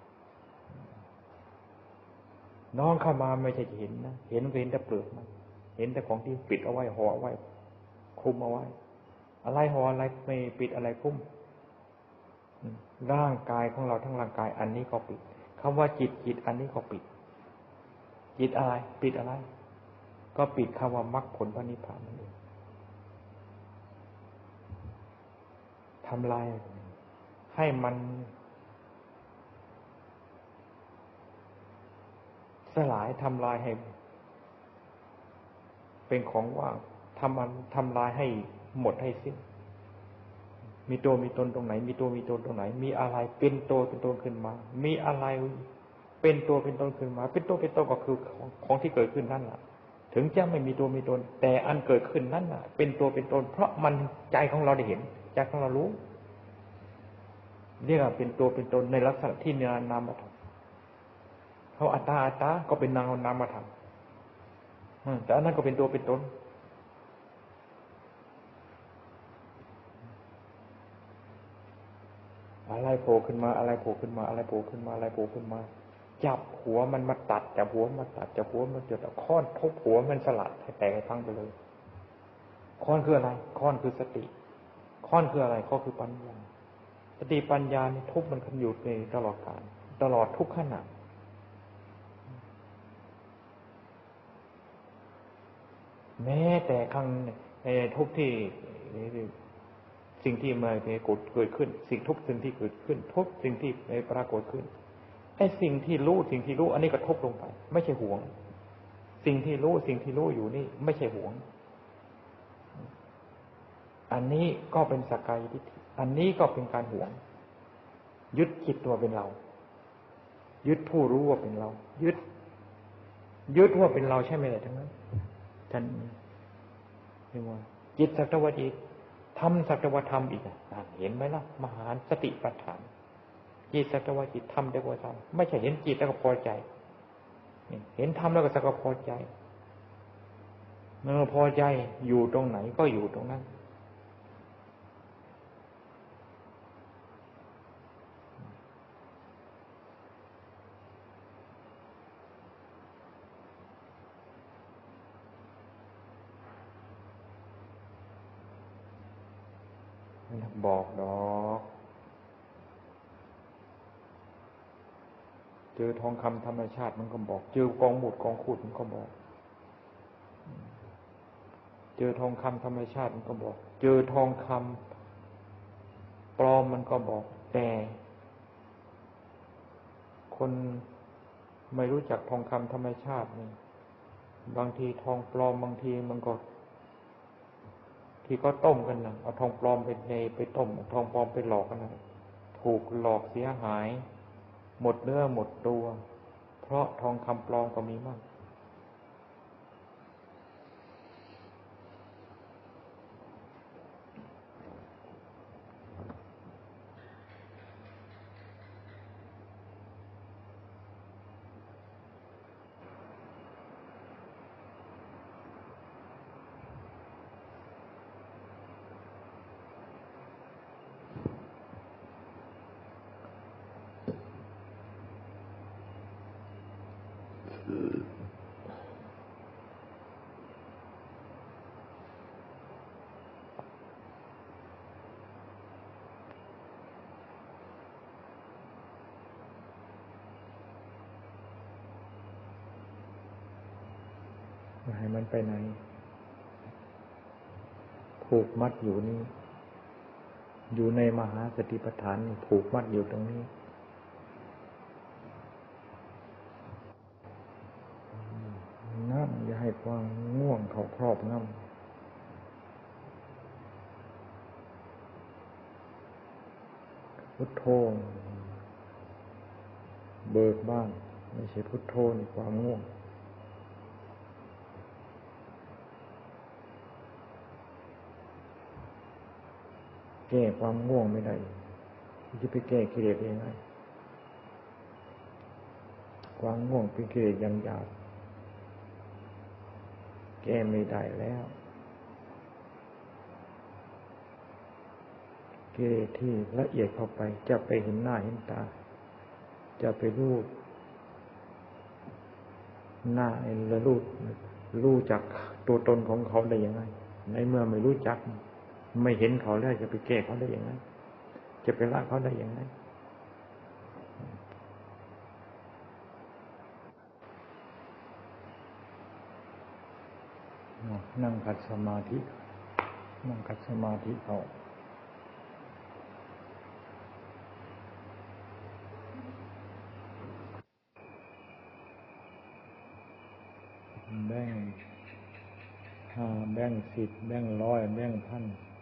น้องเข้ามาไม่ใช่จะเห็นนะเห็นเห็นแต่เปลือกมันเห็นแต่ของที่ปิดเอาไว้ห่อเอาไว้คุมเอาไว้อะไรห่ออะไรไม่ปิดอะไรคุ้มร่างกายของเราทั้งร่างกายอันนี้ก็ปิดคำว่าจิตจิตอันนี้ก็ปิดจิตอะไรปิดอะไรก็ปิดคำว่ามรรคผลพระนิพพานนั่นเองทำลายใ ให้มันลายทำลายให้เป็นของว่างทำมันทำลายให้หมดให้สิ้นมีตัวมีตนตรงไหนมีตัวมีตนตรงไหนมีอะไรเป็นตัวเป็นตนขึ้นมามีอะไรเป็นตัวเป็นตนขึ้นมาเป็นตัวเป็นตนก็คือของของที่เกิดขึ้นนั่นแหละถึงจะไม่มีตัวมีตนแต่อันเกิดขึ้นนั่นน่ะเป็นตัวเป็นตนเพราะมันใจของเราได้เห็นใจของเรารู้เรียกว่าเป็นตัวเป็นตนในลักษณะที่นามนามธรรมเขาอัตตาอัตตาก็เป็นนามนามธรรมแต่อันนั้นก็เป็นตัวเป็นตนอะไรโผล่ขึ้นมาอะไรโผล่ขึ้นมาอะไรโผล่ขึ้นมาอะไรโผล่ขึ้นมาจับหัวมันมาตัดจับหัวมาตัดจับหัวมันจุดค้อนทุบหัวมันสลัดให้แตกให้พังไปเลยค้อนคืออะไรค้อนคือสติค้อนคืออะไรก็คือปัญญาสติปัญญานี่ทุบมันขึ้นอยู่ในตลอดกาลตลอดทุกขณะแม้แต่ครั้งในทุกที่สิ่งที่มาเกิดขึ้นสิ่งทุกสิ่งที่เกิดขึ้นทุกสิ่งที่ปรากฏขึ้นไอ้สิ่งที่รู้สิ่งที่รู้อันนี้ก็ทุบลงไปไม่ใช่หวงสิ่งที่รู้สิ่งที่รู้อยู่นี่ไม่ใช่หวงอันนี้ก็เป็นสักกายทิฏฐิอันนี้ก็เป็นการหวงยึดจิตตัวเป็นเรายึดผู้รู้ว่าเป็นเรายึดยึดว่าเป็นเราใช่ไหมล่ะทั้งนั้นท่านเรียกว่าจิตสักตะวันอีกทำสักตะวันธรรมอีกเห็นไหมล่ะมหาสติปัฏฐานจิตสักตะวันจิตทำแต่ว่าทำไม่ใช่เห็นจิตแล้วก็พอใจเห็นทำแล้วก็สักก็พอใจเมื่อพอใจอยู่ตรงไหนก็อยู่ตรงนั้นบอกดอกเจอทองคำธรรมชาติมันก็บอกเจอกองหมุดกองขุดมันก็บอกเจอทองคำธรรมชาติมันก็บอกเจอทองคำปลอมมันก็บอกแต่คนไม่รู้จักทองคำธรรมชาตินี่บางทีทองปลอมบางทีมันก็ที่ก็ต้มกันนะเอาทองปลอมไปในไปต้มทองปลอมไปหลอกกันนะถูกหลอกเสียหายหมดเนื้อหมดตัวเพราะทองคำปลอมก็มีมากให้มันไปไหนผูกมัดอยู่นี่อยู่ในมหาสติปัฏฐานผูกมัดอยู่ตรงนี้นั่งอย่าให้ความง่วงเขาครอบงำพุทโธเบิกบ้านไม่ใช่พุทโธในความง่วงแก้ความง่วงไม่ได้จะไปแก้กิเลสยังไงความง่วงเป็นกิเลสอย่างหยาบแก้ไม่ได้แล้วกิเลสที่ละเอียดเข้าไปจะไปเห็นหน้าเห็นตาจะไปรู้หน้าเอ็นละรู้รู้จักตัวตนของเขาได้ยังไงในเมื่อไม่รู้จักไม่เห็นเขาแล้วจะไปแก้เขาได้ยังไงจะไปละเขาได้ยังไงนั่งขัดสมาธินั่งขัดสมาธิเอาบงค์สิบแบงค์ร้อยแบงค์พัน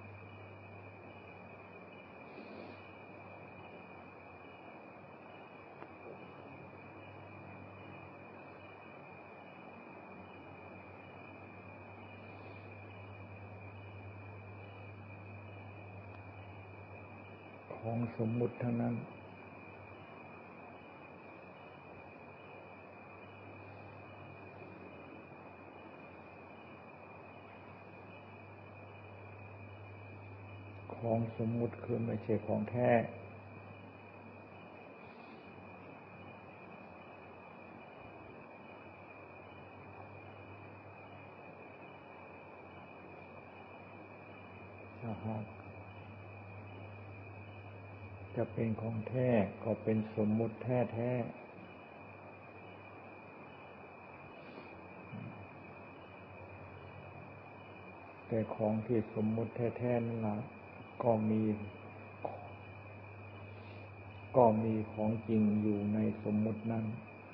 ของสมมุติทั้งนั้นของสมมุติคือไม่ใช่ของแท้ถ้าหากจะเป็นของแท้ก็เป็นสมมุติแท้แท้แต่ของที่สมมุติแท้แท้นั่นล่ะก็มีก็มีของจริงอยู่ในสมมุตินั้น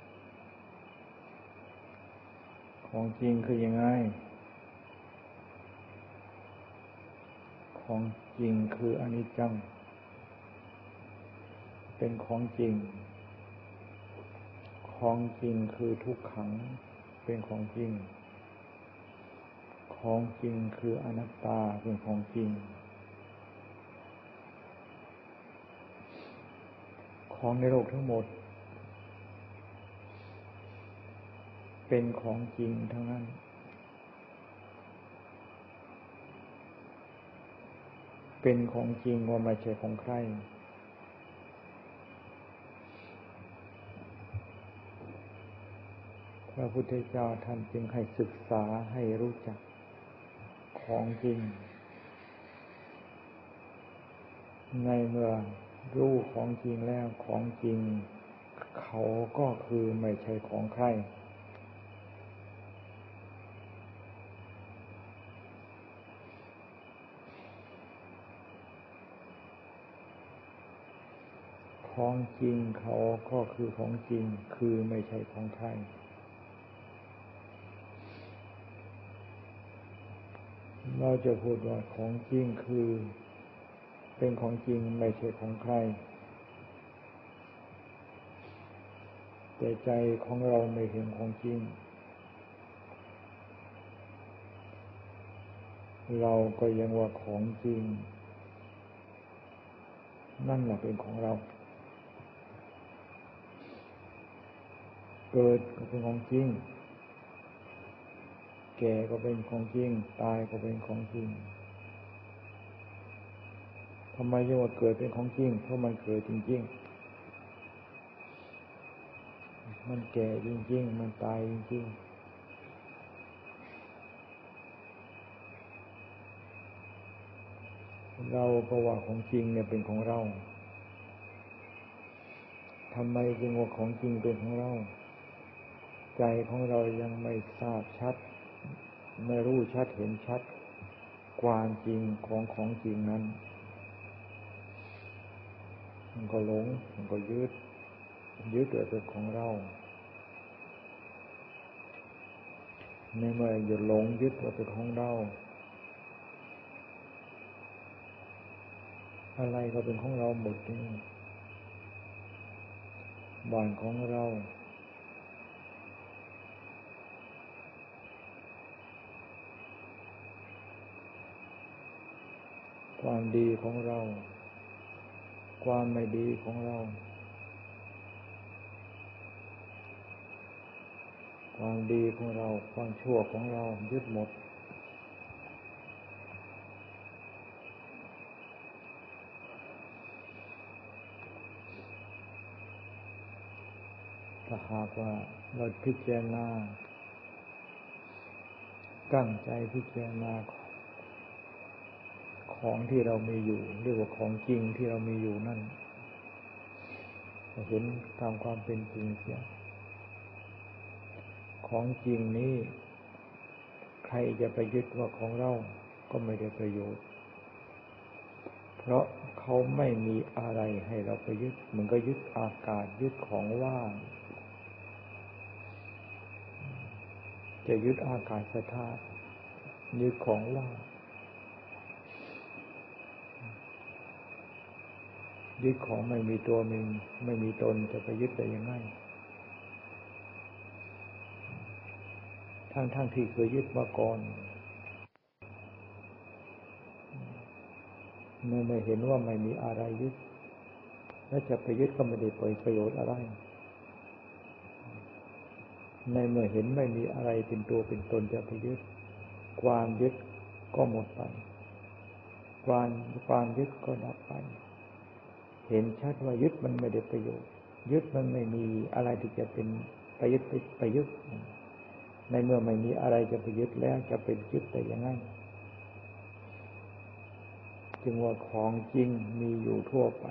ของจริงคือยังไงของจริงคืออนิจจังเป็นของจริงของจริงคือทุกขังเป็นของจริงของจริงคืออนัตตาเป็นของจริงของในโลกทั้งหมดเป็นของจริงทั้งนั้นเป็นของจริงว่าไม่ใช่ของใครพระพุทธเจ้าท่านจึงให้ศึกษาให้รู้จักของจริงในเมื่อรู้ของจริงแล้วของจริงเขาก็คือไม่ใช่ของใครของจริงเขาก็คือของจริงคือไม่ใช่ของใครเราจะพูดว่าของจริงคือเป็นของจริงไม่ใช่ของใครแต่ใจของเราไม่เห็นของจริงเราก็ยังว่าของจริงนั่นแหละเป็นของเราเกิดก็เป็นของจริงแก่ก็เป็นของจริงตายก็เป็นของจริงทำไมเรียกว่าเกิดเป็นของจริงเพราะมันเกิดจริงๆมันแก่จริงๆมันตายจริงๆเราก็ว่าของจริงเนี่ยเป็นของเราทำไมจึงว่าของจริงเป็นของเราใจของเรายังไม่ทราบชัดไม่รู้ชัดเห็นชัดความจริงของของจริงนั้นมันก็หลงมันก็ยึดยึดว่าเป็นของเราในเมื่ออย่าหลงยึดว่าเป็นของเราอะไรก็เป็นของเราหมดนี่บ้านของเราความดีของเราความไม่ดีของเราความดีของเราความชั่วของเรายึดหมดถ้าหากว่าเราพิจารณาตั้งใจพิจารณาของที่เรามีอยู่เรียกว่าของจริงที่เรามีอยู่นั่นเห็นตามความเป็นจริงเสียของจริงนี้ใครจะไปยึดว่าของเราก็ไม่ได้ประโยชน์เพราะเขาไม่มีอะไรให้เราไปยึดมันก็ยึดอากาศยึดของว่างจะยึดอากาศธาตุยึดของว่างยึดของไม่มีตัวมีไม่มีตนจะไปยึดได้ยังไงทั้งทั้งที่เคยยึดมาก่อนเมื่อไม่เห็นว่าไม่มีอะไรยึดแล้วจะไปยึดก็ไม่ได้เปิดประโยชน์อะไรในเมื่อเห็นไม่มีอะไรเป็นตัวเป็นตนจะไปยึดความยึดก็หมดไปความความยึดก็ดับไปเห็นชัดว่ายึดมันไม่ได้ประโยชน์ยึดมันไม่มีอะไรที่จะเป็นไปยึดไปไปยึดในเมื่อไม่มีอะไรจะไปยึดแล้วจะเป็นยึดได้ยังไงจึงว่าของจริงมีอยู่ทั่วไป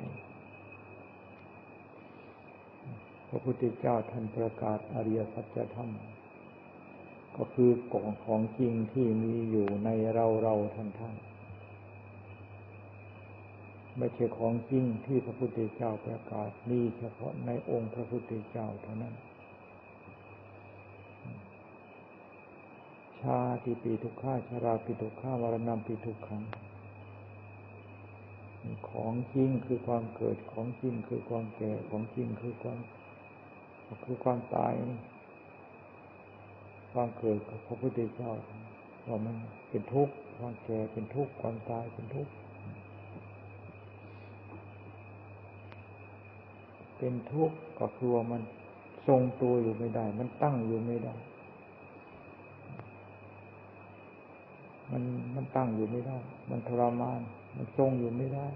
พระพุทธเจ้าท่านประกาศอริยสัจธรรมก็คือกองของจริงที่มีอยู่ในเราเราท่านท่านไม่ใช่ของจริงที่พระพุทธเจ้าประกาศมีเฉพาะในองค์พระพุทธเจ้าเท่านั้นชาติปีทุกขาชราปีทุกขามรณะปีทุกขังของจริงคือความเกิดของจริงคือความแก่ของจริงคือความคือความตายความเกิดของพระพุทธเจ้าว่ามันเป็นทุกข์ความแก่เป็นทุกข์ความตายเป็นทุกข์เป็นทุกข์ก็คือว่ามันทรงตัวอยู่ไม่ได้มันตั้งอยู่ไม่ได้มันมันตั้งอยู่ไม่ได้มันทรมานมันทรงอยู่ไม่ได้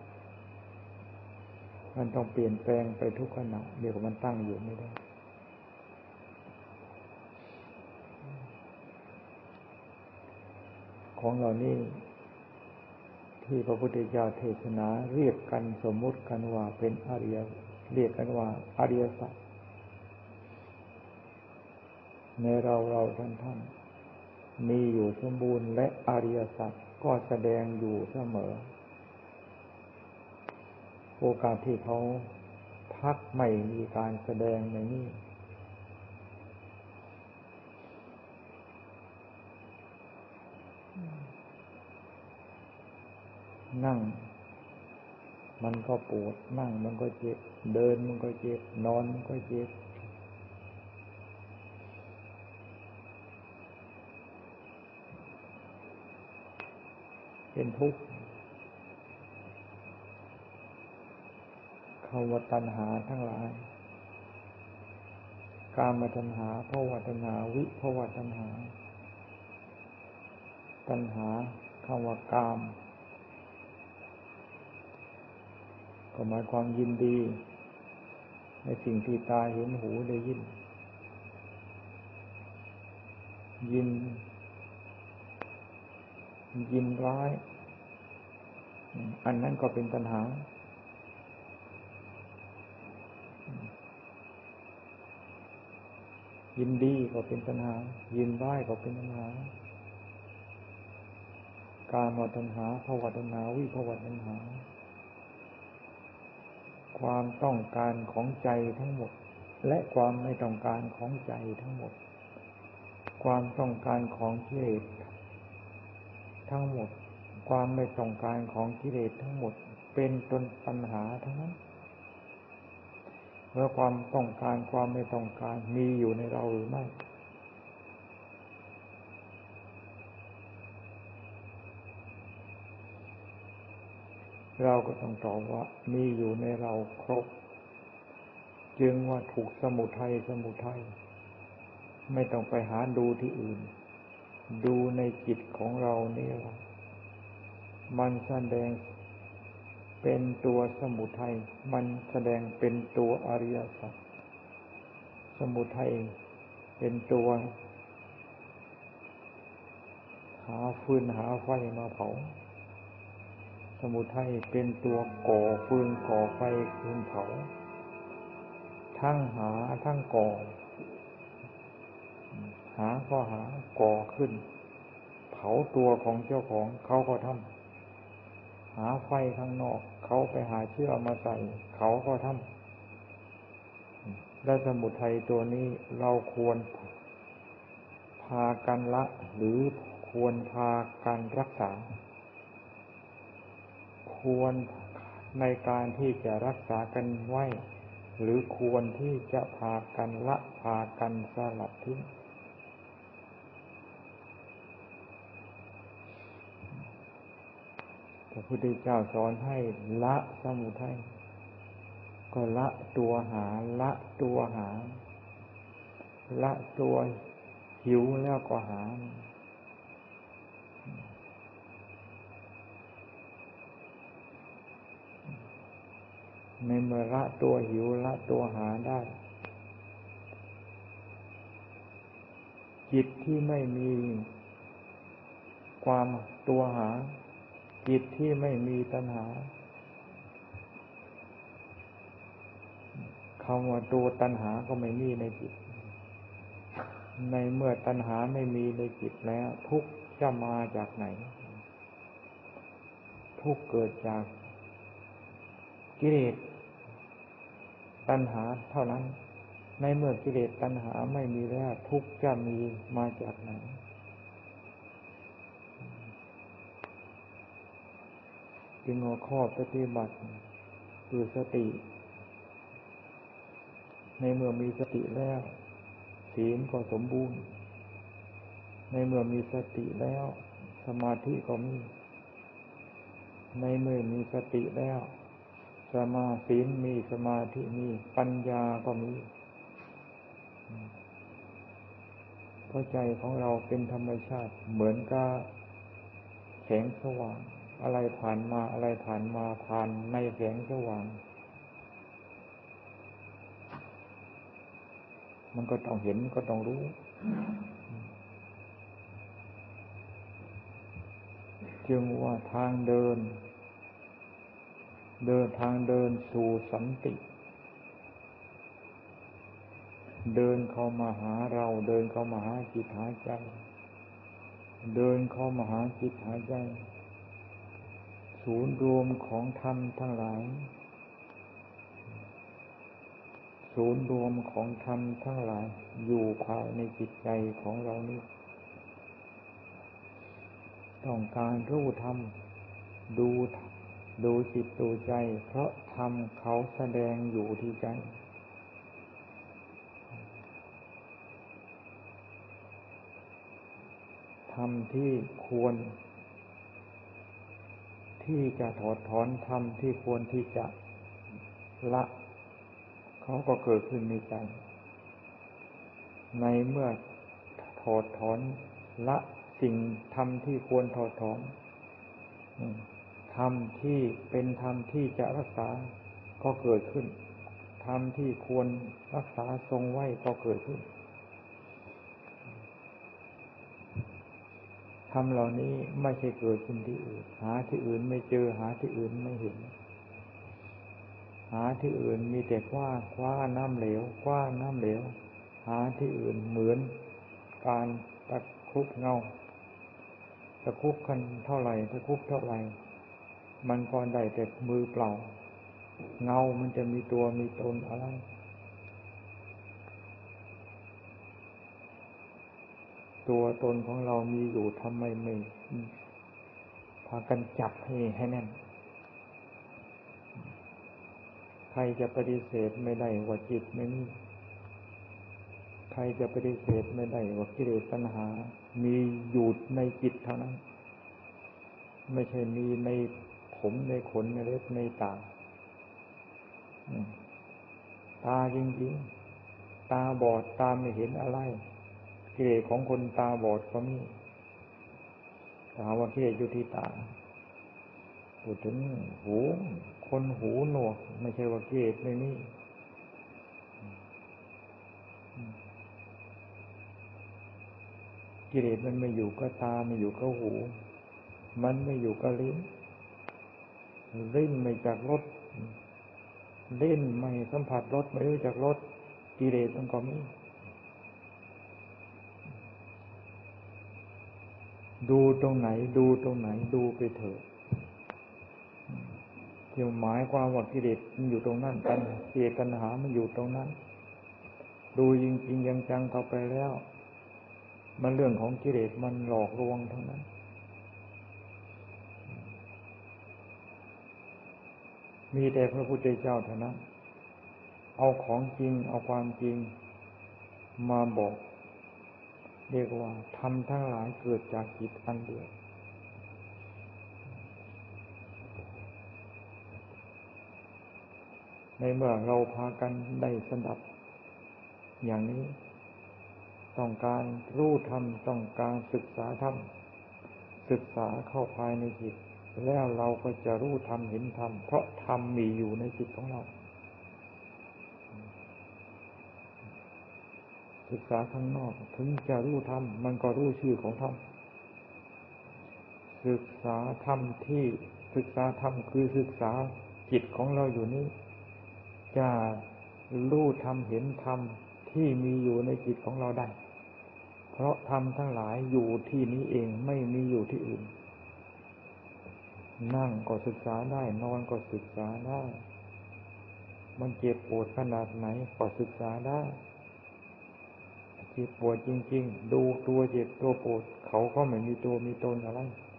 มันต้องเปลี่ยนแปลงไปทุกขณะเดี๋ยวมันตั้งอยู่ไม่ได้ของเหล่านี้ที่พระพุทธเจ้าเทศนาเรียกกันสมมุติกันว่าเป็นอริยเรียกกันว่าอริยสัจในเราเราท่านท่านมีอยู่สมบูรณ์และอริยสัจก็แสดงอยู่เสมอโอกาสที่เขาพักไม่มีการแสดงในนี้นั่งมันก็ปวดนั่งมันก็เจ็บเดินมันก็เจ็บนอนมันก็เจ็บเป็นทุกข์คำว่าตัณหาทั้งหลายกามตัณหาภวตัณหาวิภวตัณหาตัณหาคำว่ากามก็หมายความยินดีในสิ่งที่ตาเห็นหูได้ยินยินยินร้ายอันนั้นก็เป็นตัณหายินดีก็เป็นตัณหายินร้ายก็เป็นตัณหากามตัณหาภวตัณหาวิภวตัณหาความต้องการของใจทั้งหมดและความไม่ต้องการของใจทั้งหมดความต้องการของกิเลสทั้งหมดความไม่ต้องการของกิเลสทั้งหมดเป็นต้นปัญหาทั้งนั้นแล้วความต้องการความไม่ต้องการมีอยู่ในเราหรือไม่เราก็ต้องตอบว่ามีอยู่ในเราครบจึงว่าถูกสมุทัยสมุทัยไม่ต้องไปหาดูที่อื่นดูในจิตของเรานี่แหละมันแสดงเป็นตัวสมุทัยมันแสดงเป็นตัวอริยสัจสมุทัยเป็นตัวหาฟืนหาไฟมาเผาสมุทัยเป็นตัวก่อฟืนก่อไฟฟืนเผาทั้งหาทั้งก่อหาก็หาก่อขึ้นเผาตัวของเจ้าของเขาก็ทำหาไฟข้างนอกเขาไปหาเชื้อมาใส่เขาก็ทำและสมุทัยตัวนี้เราควรพากันละหรือคควรพากันรักษาควรในการที่จะรักษากันไว้หรือควรที่จะพากันละพากันสลัดทิ้งพระพุทธเจ้าสอนให้ละสมุทัยก็ละตัวหาละตัวหาละตัวหิวแล้วก็หาในเมื่อละตัวหิวละตัวหาได้จิตที่ไม่มีความตัวหาจิตที่ไม่มีตัณหาคำว่าตัวตัณหาก็ไม่มีในจิตในเมื่อตัณหาไม่มีในจิตแล้วทุกข์จะมาจากไหนทุกข์เกิดจากกิเลสตัณหาเท่านั้นในเมื่อกิเลสตัณหาไม่มีแล้วทุกข์จะมีมาจากไหนจึงเอาข้อปฏิบัติคือสติในเมื่อมีสติแล้วศีลก็สมบูรณ์ในเมื่อมีสติแล้วสมาธิก็มีในเมื่อมีสติแล้วสมาธิมีสมาธิมีปัญญาก็มีเพราะใจของเราเป็นธรรมชาติเหมือนกับแสงสว่างอะไรผ่านมาอะไรผ่านมาผ่านในแสงสว่างมันก็ต้องเห็นก็ต้องรู้จึงว่าทางเดินเดินทางเดินสู่สันติเดินเข้ามาหาเราเดินเข้ามาหาจิตหาใจเดินเข้ามาหาจิตหาใจศูนย์รวมของธรรมทั้งหลายศูนย์รวมของธรรมทั้งหลายอยู่ภายในจิตใจของเรานี้ต้องการรู้ธรรมดูดูจิตดูใจเพราะธรรมเขาแสดงอยู่ที่ใจธรรมที่ควรที่จะถอดถอนธรรมที่ควรที่จะละเขาก็เกิดขึ้นในใจในเมื่อถอดถอนละสิ่งธรรมที่ควรถอดถอนธรรมที่เป็นธรรมที่จะรักษาก็เกิดขึ้นธรรมที่ควรรักษาทรงไว้ก็เกิดขึ้นธรรมเหล่านี้ไม่ใช่เกิดขึ้นที่อื่นหาที่อื่นไม่เจอหาที่อื่นไม่เห็นหาที่อื่นมีแต่คว้าคว้าน้ำเหลวคว้าน้ำเหลวหาที่อื่นเหมือนการตะครุบเงาตะครุบกันเท่าไหร่ตะครุบเท่าไหร่มันก็ได้แต่มือเปล่าเงามันจะมีตัวมีตนอะไรตัวตนของเรามีอยู่ทำไมไม่พากันจับให้ให้แน่นใครจะปฏิเสธไม่ได้ว่าจิตไม่มีใครจะปฏิเสธไม่ได้ว่ากิเลสตัณหามีอยู่ในจิตเท่านั้นไม่ใช่มีในผมในขนในเล็บในตาตาจริงๆตาบอดตาไม่เห็นอะไรกิเลสของคนตาบอดก็มีถามว่ากิเลสอยู่ที่ตาพูดถึงหูคนหูหนวกไม่ใช่ว่ากิเลสไม่มีกิเลสมันไม่อยู่กับตาไม่อยู่กับหูมันไม่อยู่กับลิ้นลิ้นไม่จากรสลิ้นไม่สัมผัสรสไม่รู้จักรสกิเลสมันก็มีดูตรงไหนดูตรงไหนดูไปเถอะที่หมายความว่ากิเลสมันอยู่ตรงนั้นตัณหากิเลสตัณหามันอยู่ตรงนั้นดูจริงๆจังๆเข้าไปแล้วมันเรื่องของกิเลสมันหลอกลวงทั้งนั้นมีแต่พระพุทธเจ้าเท่านั้นเอาของจริงเอาความจริงมาบอกเรียกว่าธรรมทั้งหลายเกิดจากจิตอันเดียวในเมื่อเราพากันได้สดับอย่างนี้ต้องการรู้ธรรมต้องการศึกษาธรรมศึกษาเข้าภายในจิตแล้วเราก็จะรู้ธรรมเห็นธรรมเพราะธรรมมีอยู่ในจิตของเราศึกษาข้างนอกถึงจะรู้ธรรมมันก็รู้ชื่อของธรรมศึกษาธรรมที่ศึกษาธรรมคือศึกษาจิตของเราอยู่นี้จะรู้ธรรมเห็นธรรมที่มีอยู่ในจิตของเราได้เพราะธรรมทั้งหลายอยู่ที่นี้เองไม่มีอยู่ที่อื่นนั่งก็ศึกษาได้นอนก็ศึกษาได้มันเจ็บปวดขนาดไหนก็ศึกษาได้เจ็บปวดจริงๆดูตัวเจ็บตัวปวดเขาก็ไม่มีตัวมีตนอะไร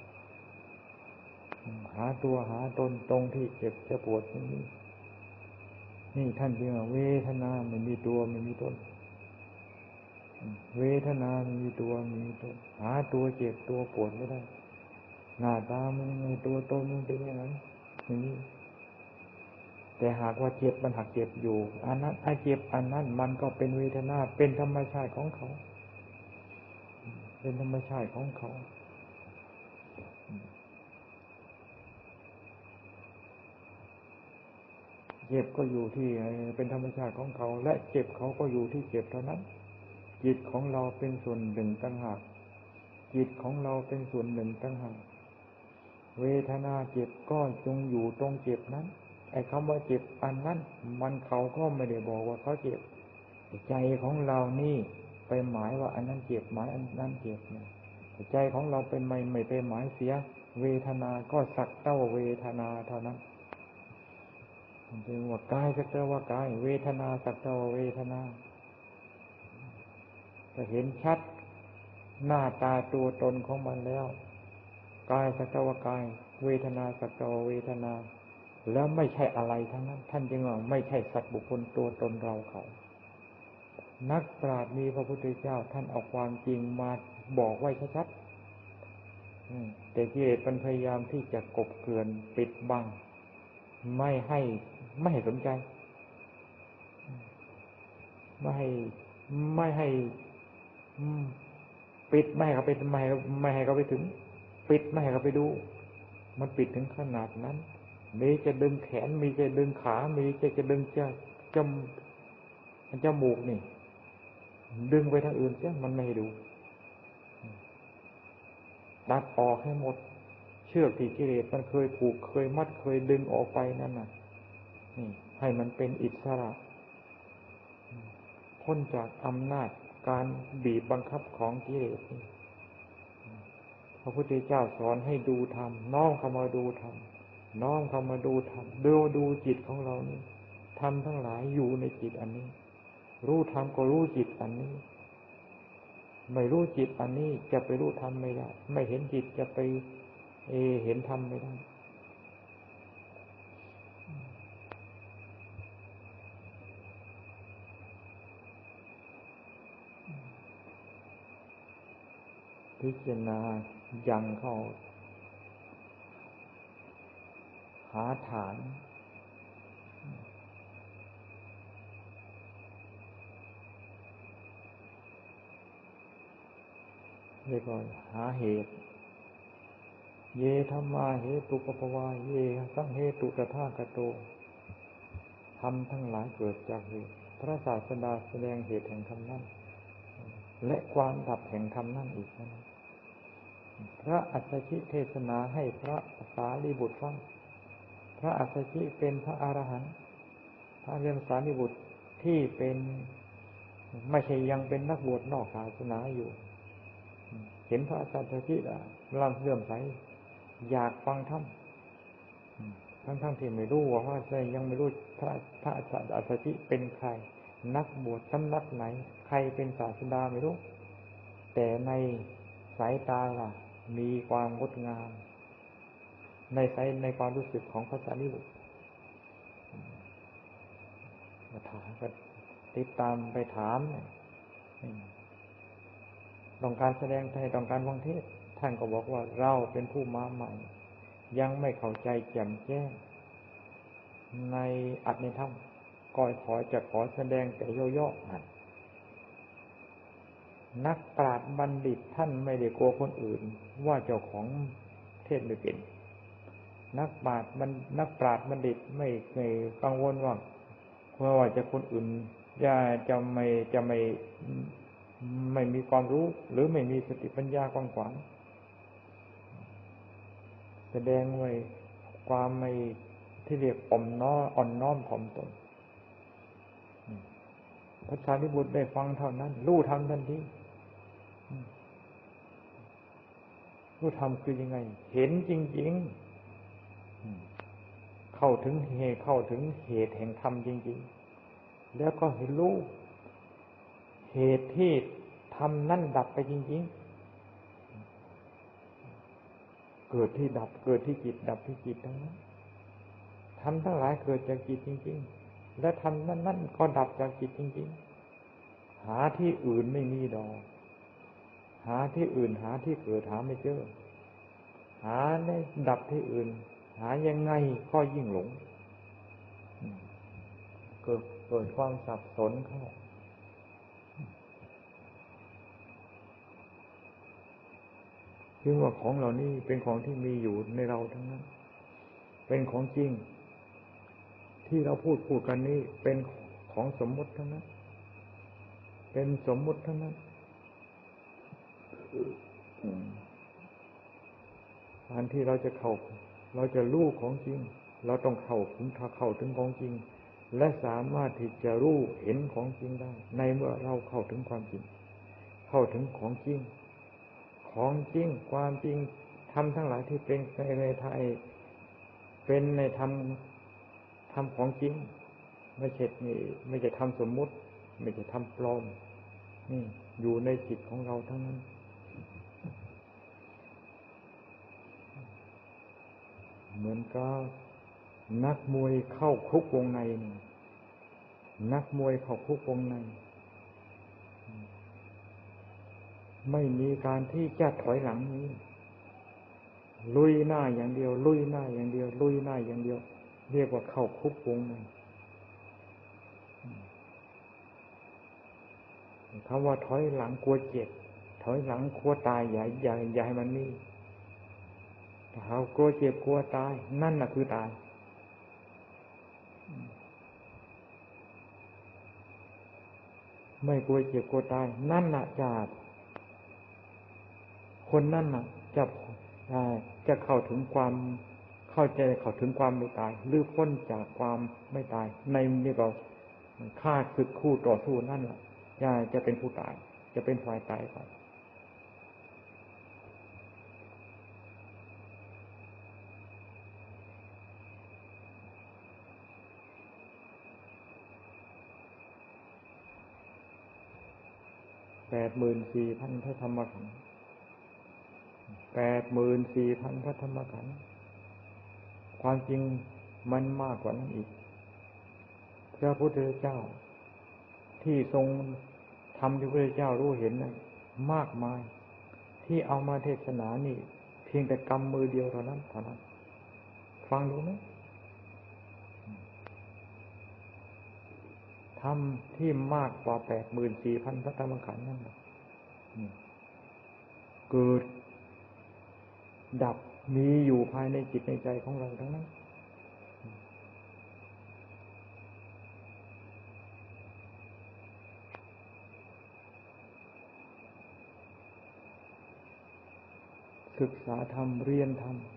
หาตัวหาตนตรงที่เจ็บจะปวดตรงนี้นี่ท่านจึงว่าเวทนาไม่มีตัวไม่มีตนเวทนาไม่มีตัวไม่มีตนหาตัวเจ็บตัวปวดไม่ได้หน้าตามันมีตัวตนมันเป็นอย่างนั้นอย่างนี้แต่หากว่าเจ็บมันหักเจ็บอยู่อันนั้นไอ้เจ็บอันนั้นมันก็เป็นเวทนาเป็นธรรมชาติของเขาเป็นธรรมชาติของเขาเจ็บก็อยู่ที่เป็นธรรมชาติของเขาและเจ็บเขาก็อยู่ที่เจ็บเท่านั้นจิตของเราเป็นส่วนหนึ่งต่างหากจิตของเราเป็นส่วนหนึ่งต่างหากเวทนาเจ็บก็จงอยู่ตรงเจ็บนั้นไอ้คำว่าเจ็บอันนั้นมันเขาก็ไม่ได้บอกว่าเขาเจ็บใจของเรานี่ไปหมายว่าอันนั้นเจ็บหมายอันนั้นเจ็บใจของเราเป็นไม่ไม่ไปหมายเสียเวทนาก็สักแต่ว่าเวทนาเท่านั้นเรียกว่ากายสักแต่ว่ากายเวทนาสักแต่ว่าเวทนาจะเห็นชัดหน้าตาตัวตนของมันแล้วกายสักแต่ว่ากายเวทนาสักแต่ว่าเวทนาแล้วไม่ใช่อะไรทั้งนั้นท่านจึงว่าไม่ใช่สัตว์บุคคลตัวตนเราเขานักปราชญ์มีพระพุทธเจ้าท่านเอาความจริงมาบอกไว้ชัดๆแต่กิเลสมันพยายามที่จะกลบเกลื่อนปิดบังไม่ให้ไม่ให้สนใจไม่ให้ไม่ให้ปิดไม่ให้เขาไปไม่ให้ไม่ให้เขาไปถึงปิดไม่ให้เขาไปดูมันปิดถึงขนาดนั้นมีจะดึงแขนมีจะดึงขามีจะจะดึงจะจมจมูกนี่ดึงไปทางอื่นเสียมันไม่ให้ดูตัดออกให้หมดเชือกที่กิเลสมันเคยผูกเคยมัดเคยดึงออกไปนั่นน่ะนี่ให้มันเป็นอิสระพ้นจากอำนาจการบีบบังคับของกิเลสพระพุทธเจ้าสอนให้ดูธรรมน้อมเข้ามาดูธรรมน้อมเข้ามาดูธรรมดูดูจิตของเรานี่ธรรมทั้งหลายอยู่ในจิตอันนี้รู้ธรรมก็รู้จิตอันนี้ไม่รู้จิตอันนี้จะไปรู้ธรรมไม่ได้ไม่เห็นจิตจะไปเอเห็นธรรมไม่ได้พิจารณายังเข้าหาฐานเรียกว่าหาเหตุเยธัมมาเหตุปปวาเยสังเหตุตถาคโตธรรมทั้งหลายเกิดจากเหตุพระศาสดาแสดงเหตุแห่งธรรมนั้นและความดับแห่งธรรมนั้นอีกนั้นพระอัสสชิเทศนาให้พระสารีบุตรฟังพระอัสสชิเป็นพระอรหันต์พระเรียนสารีบุตรที่เป็นไม่ใช่ยังเป็นนักบวชนอกศาสนาอยู่เห็นพระอัสสชิลำเลื่อมใสอยากฟังธรรมทั้งๆที่ไม่รู้ว่าพระยังไม่รู้พระพระอัสสชิเป็นใครนักบวชสำนักไหนใครเป็นศาสดาไม่รู้แต่ในสายตาล่ะมีความงดงามในสายในความรู้สึกของพระสารีบุตรมาถามก็ติดตามไปถามต้องการแสดงให้ต้องการฟังเทศน์ท่านก็บอกว่าเราเป็นผู้มาใหม่ยังไม่เข้าใจแจ่มแจ้งในอัตในธรรมก็ขอจะขอแสดงแต่ย่อๆนั่นนักปราชญ์บัณฑิตท่านไม่ได้กลัวคนอื่นว่าเจ้าของเทศไม่เป็นนักปราชญ์มันนักปราชญ์บัณฑิตไม่เคยกังวลว่าเพราะว่าจะคนอื่นจะจะไม่จะไม่ไม่มีความรู้หรือไม่มีสติปัญญากว้างขวางแสดงไว้ความไม่ที่เรียกอ่อมน้ออ่อนน้อมถ่อมตนพระสารีบุตรได้ฟังเท่านั้นรู้ธรรมทันทีรู้ธรรมคือยังไงเห็นจริงๆเข้าถึงเหตุเข้าถึงเหตุแห่งธรรมจริงๆแล้วก็เห็นรู้เหตุที่ธรรมนั่นดับไปจริงๆเกิดที่ดับเกิดที่จิตดับที่จิตทั้งนั้นธรรมทั้งหลายเกิดจากจิตจริงๆและธรรมนั้นๆก็ดับจากจิตจริงๆหาที่อื่นไม่มีดอกหาที่อื่นหาที่เกิดหาไม่เจอหาในดับที่อื่นหายังไงก็ยิ่งหลงเกิดเกิดความสับสนเข้าคิดว่าของเหล่านี้เป็นของที่มีอยู่ในเราทั้งนั้นเป็นของจริงที่เราพูดพูดกันนี้เป็นของสมมุติทั้งนั้นเป็นสมมุติทั้งนั้นการที่เราจะเข้าเราจะรู้ของจริงเราต้องเข้าถึงเข้าถึงของจริงและสามารถที่จะรู้เห็นของจริงได้ในเมื่อเราเข้าถึงความจริงเข้าถึงของจริงของจริงความจริงธรรมทั้งหลายที่เป็นในไทยเป็นในธรรมธรรมของจริงไม่ใช่ไม่ใช่ธรรมสมมุติไม่ใช่ธรรมปลอมนี่อยู่ในจิตของเราทั้งนั้นเหมือนกับนักมวยเข้าคุกวงในนักมวยเข้าคุกวงในไม่มีการที่จะถอยหลังนี้ลุยหน้าอย่างเดียวลุยหน้าอย่างเดียวลุยหน้าอย่างเดียวเรียกว่าเข้าคุกวงในคำว่าถอยหลังกลัวเจ็บถอยหลังกลัวตายอย่าอย่าอย่าให้มันมีถ้าเรากลัวเจ็บกลัวตายนั่นน่ะคือตายไม่กลัวเจ็บกลัวตายนั่นน่ะจะคนนั่นน่ะจะจะเข้าถึงความเข้าใจเข้าถึงความไม่ตายหรือพ้นจากความไม่ตายในนี่ก็ฆ่าศึกคู่ต่อสู้นั่นแหละจะจะเป็นผู้ตายจะเป็นฝ่ายตายไปแปดหมื่นสี่พันพระธรรมขันธ์แปดหมื่นสี่พันพระธรรมขันธ์ความจริงมันมากกว่านั้นอีกพระพุทธเจ้าที่ทรงทำที่พระพุทธเจ้ารู้เห็นนั้นมากมายที่เอามาเทศนานี่เพียงแต่กำมือเดียวเท่านั้นเท่านั้นฟังดูไหมทำที่มากกว่าแปดหมื่นสี่พันพระธรรมขันธ์นั่นเกิดดับมีอยู่ภายในจิตในใจของเราทั้งนั้นศึกษาธรรมเรียนธรรม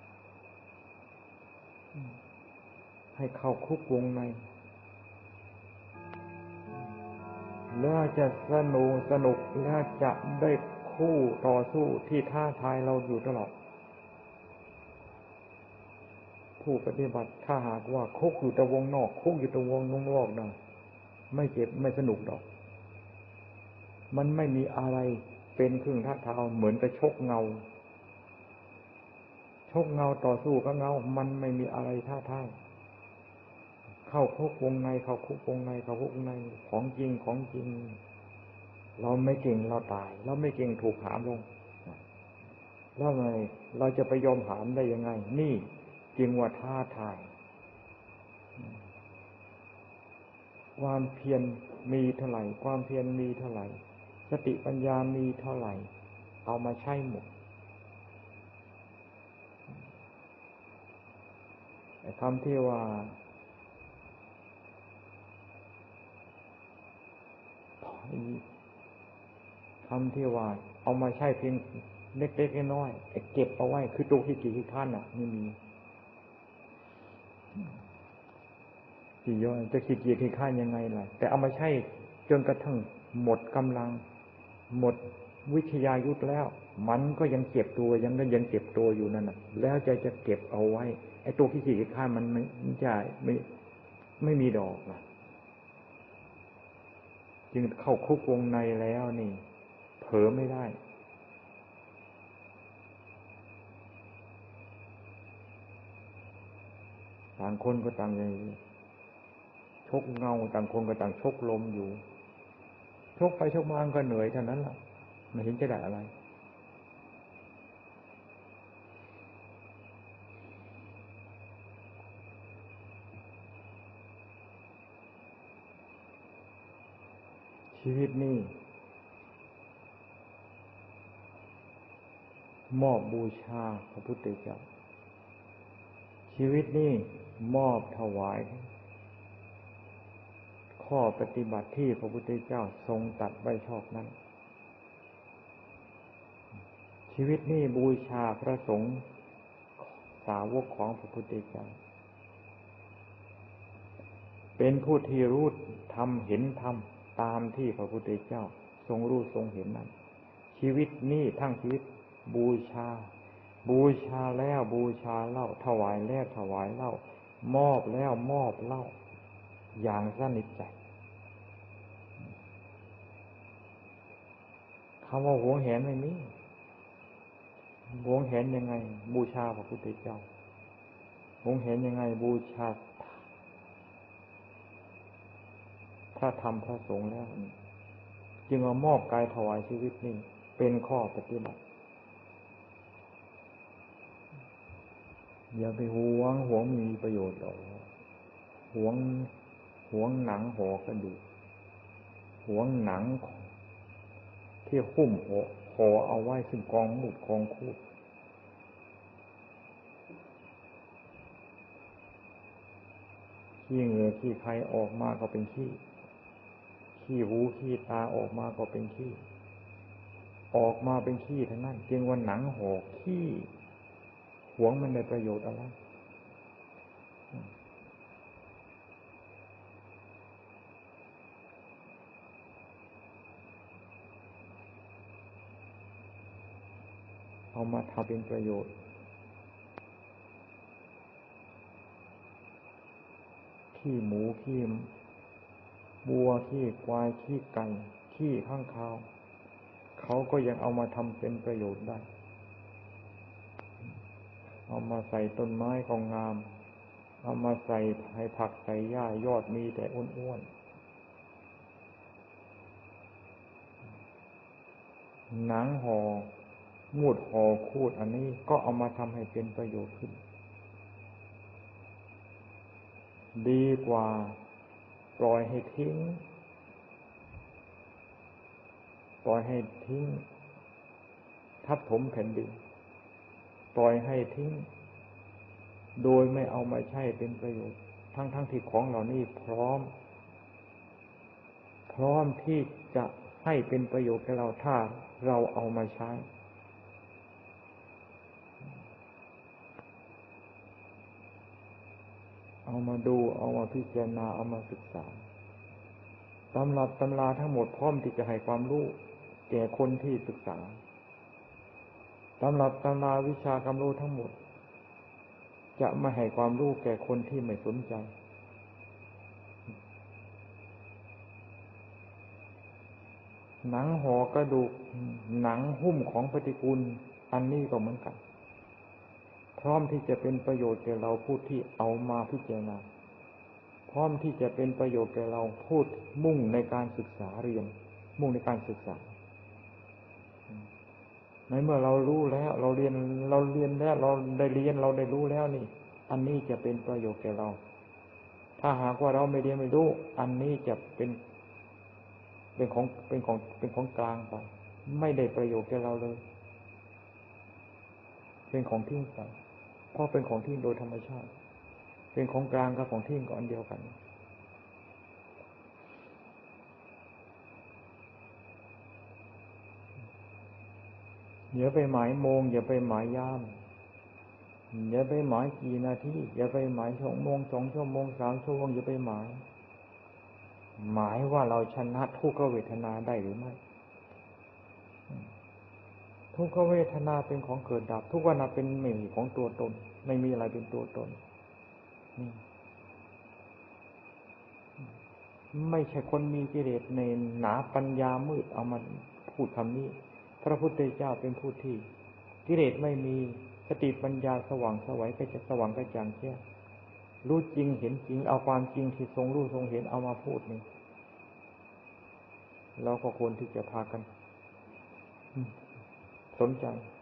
ให้เข้าคุกวงในแล้วจะสนุกสนุกและจะได้คู่ต่อสู้ที่ท้าทายเราอยู่ตลอดผู้ปฏิบัติถ้าหากว่าคุกอยู่แต่วงนอกคุกอยู่แต่วงนอกนะไม่เจ็บไม่สนุกดอกมันไม่มีอะไรเป็นครึ่งท่าเท้าเหมือนกับชกเงาชกเงาต่อสู้กับเงามันไม่มีอะไรท่าทางเข้าคุกวงในเข้าคุกวงในเข้าคุกวงในของจริงของจริงเราไม่เก่งเราตายเราไม่เก่งถูกหามลงแล้วไงเราจะไปยอมหามได้ยังไงนี่จริงว่าท้าทายความเพียรมีเท่าไหร่ความเพียรมีเท่าไหร่สติปัญญามีเท่าไหร่เอามาใช้หมดคำที่ว่าคำที่ว่าเอามาใช้เพียงเล็กๆน้อยๆเก็บเอาไว้คือตัวที่กี่ที่ท่านอ่ะไม่มีที่ย่อยจะขี้เกียจขี้ข้านยังไงล่ะแต่เอามาใช้จนกระทั่งหมดกำลังหมดวิทยายุทธแล้วมันก็ยังเจ็บตัวยังก็ยังเจ็บตัวอยู่นั่นน่ะแล้วใจจะเก็บเอาไว้ไอ้ตัวขี้เกียจขี้ข้านมันไม่จะไม่ไม่มีดอกนะจึงเข้าคุกวงในแล้วนี่เผลอไม่ได้ต่างคนก็ต่างอย่างนี้ชกเงาต่างคนก็ต่างชกลมอยู่ชกไปชกมาก็เหนื่อยเท่านั้นล่ะไม่เห็นจะได้อะไรชีวิตนี้มอบบูชาพระพุทธเจ้าชีวิตนี้มอบถวายข้อปฏิบัติที่พระพุทธเจ้าทรงตรัสไว้ชอบนั้นชีวิตนี้บูชาพระสงฆ์สาวกของพระพุทธเจ้าเป็นผู้ที่รู้ธรรมเห็นธรรมตามที่พระพุทธเจ้าทรงรู้ทรงเห็นนั้นชีวิตนี้ทั้งชีวิตบูชาบูชาแล้วบูชาเล่าถวายแล้วถวายเล่ามอบแล้วมอบเล่าอย่างสนิทใจคำว่าหวงแหนไม่มีหวงแหนยังไงบูชาพระพุทธเจ้าหวงแหนยังไงบูชาพระธรรมพระสงฆ์แล้วจึงเอามอบกายถวายชีวิตนี่เป็นข้อปฏิบัติอย่าไปหวงหวงมีประโยชน์หรอกหวงหวงหนังห่อกระดูกหวงหนังที่หุ้มห่อห่อเอาไว้ซึ่งกองมุดกองคูดขี้เหงื่อขี้ใครออกมาก็เป็นขี้ขี้หูขี้ตาออกมาก็เป็นขี้ออกมาเป็นขี้ทั้งนั้นจึงว่าหนังห่อขี้หวงมันได้ประโยชน์อะไรเอามาทำเป็นประโยชน์ขี้หมูขี้วัวขี้ควายขี้ไก่ขี้ข้างคาวเขาก็ยังเอามาทำเป็นประโยชน์ได้เอามาใส่ต้นไม้ของงามเอามาใส่ให้ผักใส่หญ้ายอดมีแต่อ้วนๆหนังห่อมูดห่อคูดอันนี้ก็เอามาทำให้เป็นประโยชน์ขึ้นดีกว่าปล่อยให้ทิ้งปล่อยให้ทิ้งทับถมแผ่นดินปล่อยให้ทิ้งโดยไม่เอามาใช้เป็นประโยชน์ทั้งทั้งที่ของเหล่านี้พร้อมพร้อมที่จะให้เป็นประโยชน์แก่เราถ้าเราเอามาใช้เอามาดูเอามาพิจารณาเอามาศึกษาตำรับตำราทั้งหมดพร้อมที่จะให้ความรู้แก่คนที่ศึกษาตำรับตำราวิชาความรู้ทั้งหมดจะไม่ให้ความรู้แก่คนที่ไม่สนใจหนังห่อกระดูกหนังหุ้มของปฏิกูลอันนี้ก็เหมือนกันพร้อมที่จะเป็นประโยชน์แก่เราผู้ที่เอามาพิจารณาพร้อมที่จะเป็นประโยชน์แก่เราพูดมุ่งในการศึกษาเรียนมุ่งในการศึกษาในเมื่อเรารู้แล้วเราเรียนเราเรียนแล้วเราได้เรียนเราได้รู้แล้วนี่อันนี้จะเป็นประโยชน์แก่เราถ้าหากว่าเราไม่เรียนไม่รู้อันนี้จะเป็นเป็นของเป็นของเป็นของกลางไปไม่ได้ประโยชน์แก่เราเลยเป็นของทิ้งไปเพราะเป็นของทิ้งโดยธรรมชาติเป็นของกลางกับของทิ้งก็อันเดียวกันอย่าไปหมายโมงอย่าไปหมายยามอย่าไปหมายกี่นาทีอย่าไปหมายชั่วโมงสองชั่วโมงสามชั่วโมงอย่าไปหมายหมายว่าเราชนะทุกขเวทนาได้หรือไม่ทุกขเวทนาเป็นของเกิดดับทุกขเวทนาเป็นไม่มีของตัวตนไม่มีอะไรเป็นตัวตนนี่ไม่ใช่คนมีกิเลสในหนาปัญญามืดเอามาพูดคำนี้พระพุทธเจ้าเป็นผู้ที่กิเลสไม่มีสติปัญญาสว่างไสวก็จะสว่างกระจ่างแจ้งรู้จริงเห็นจริงเอาความจริงที่ทรงรู้ทรงเห็นเอามาพูดนี่เราก็ควรที่จะพากันสนใจ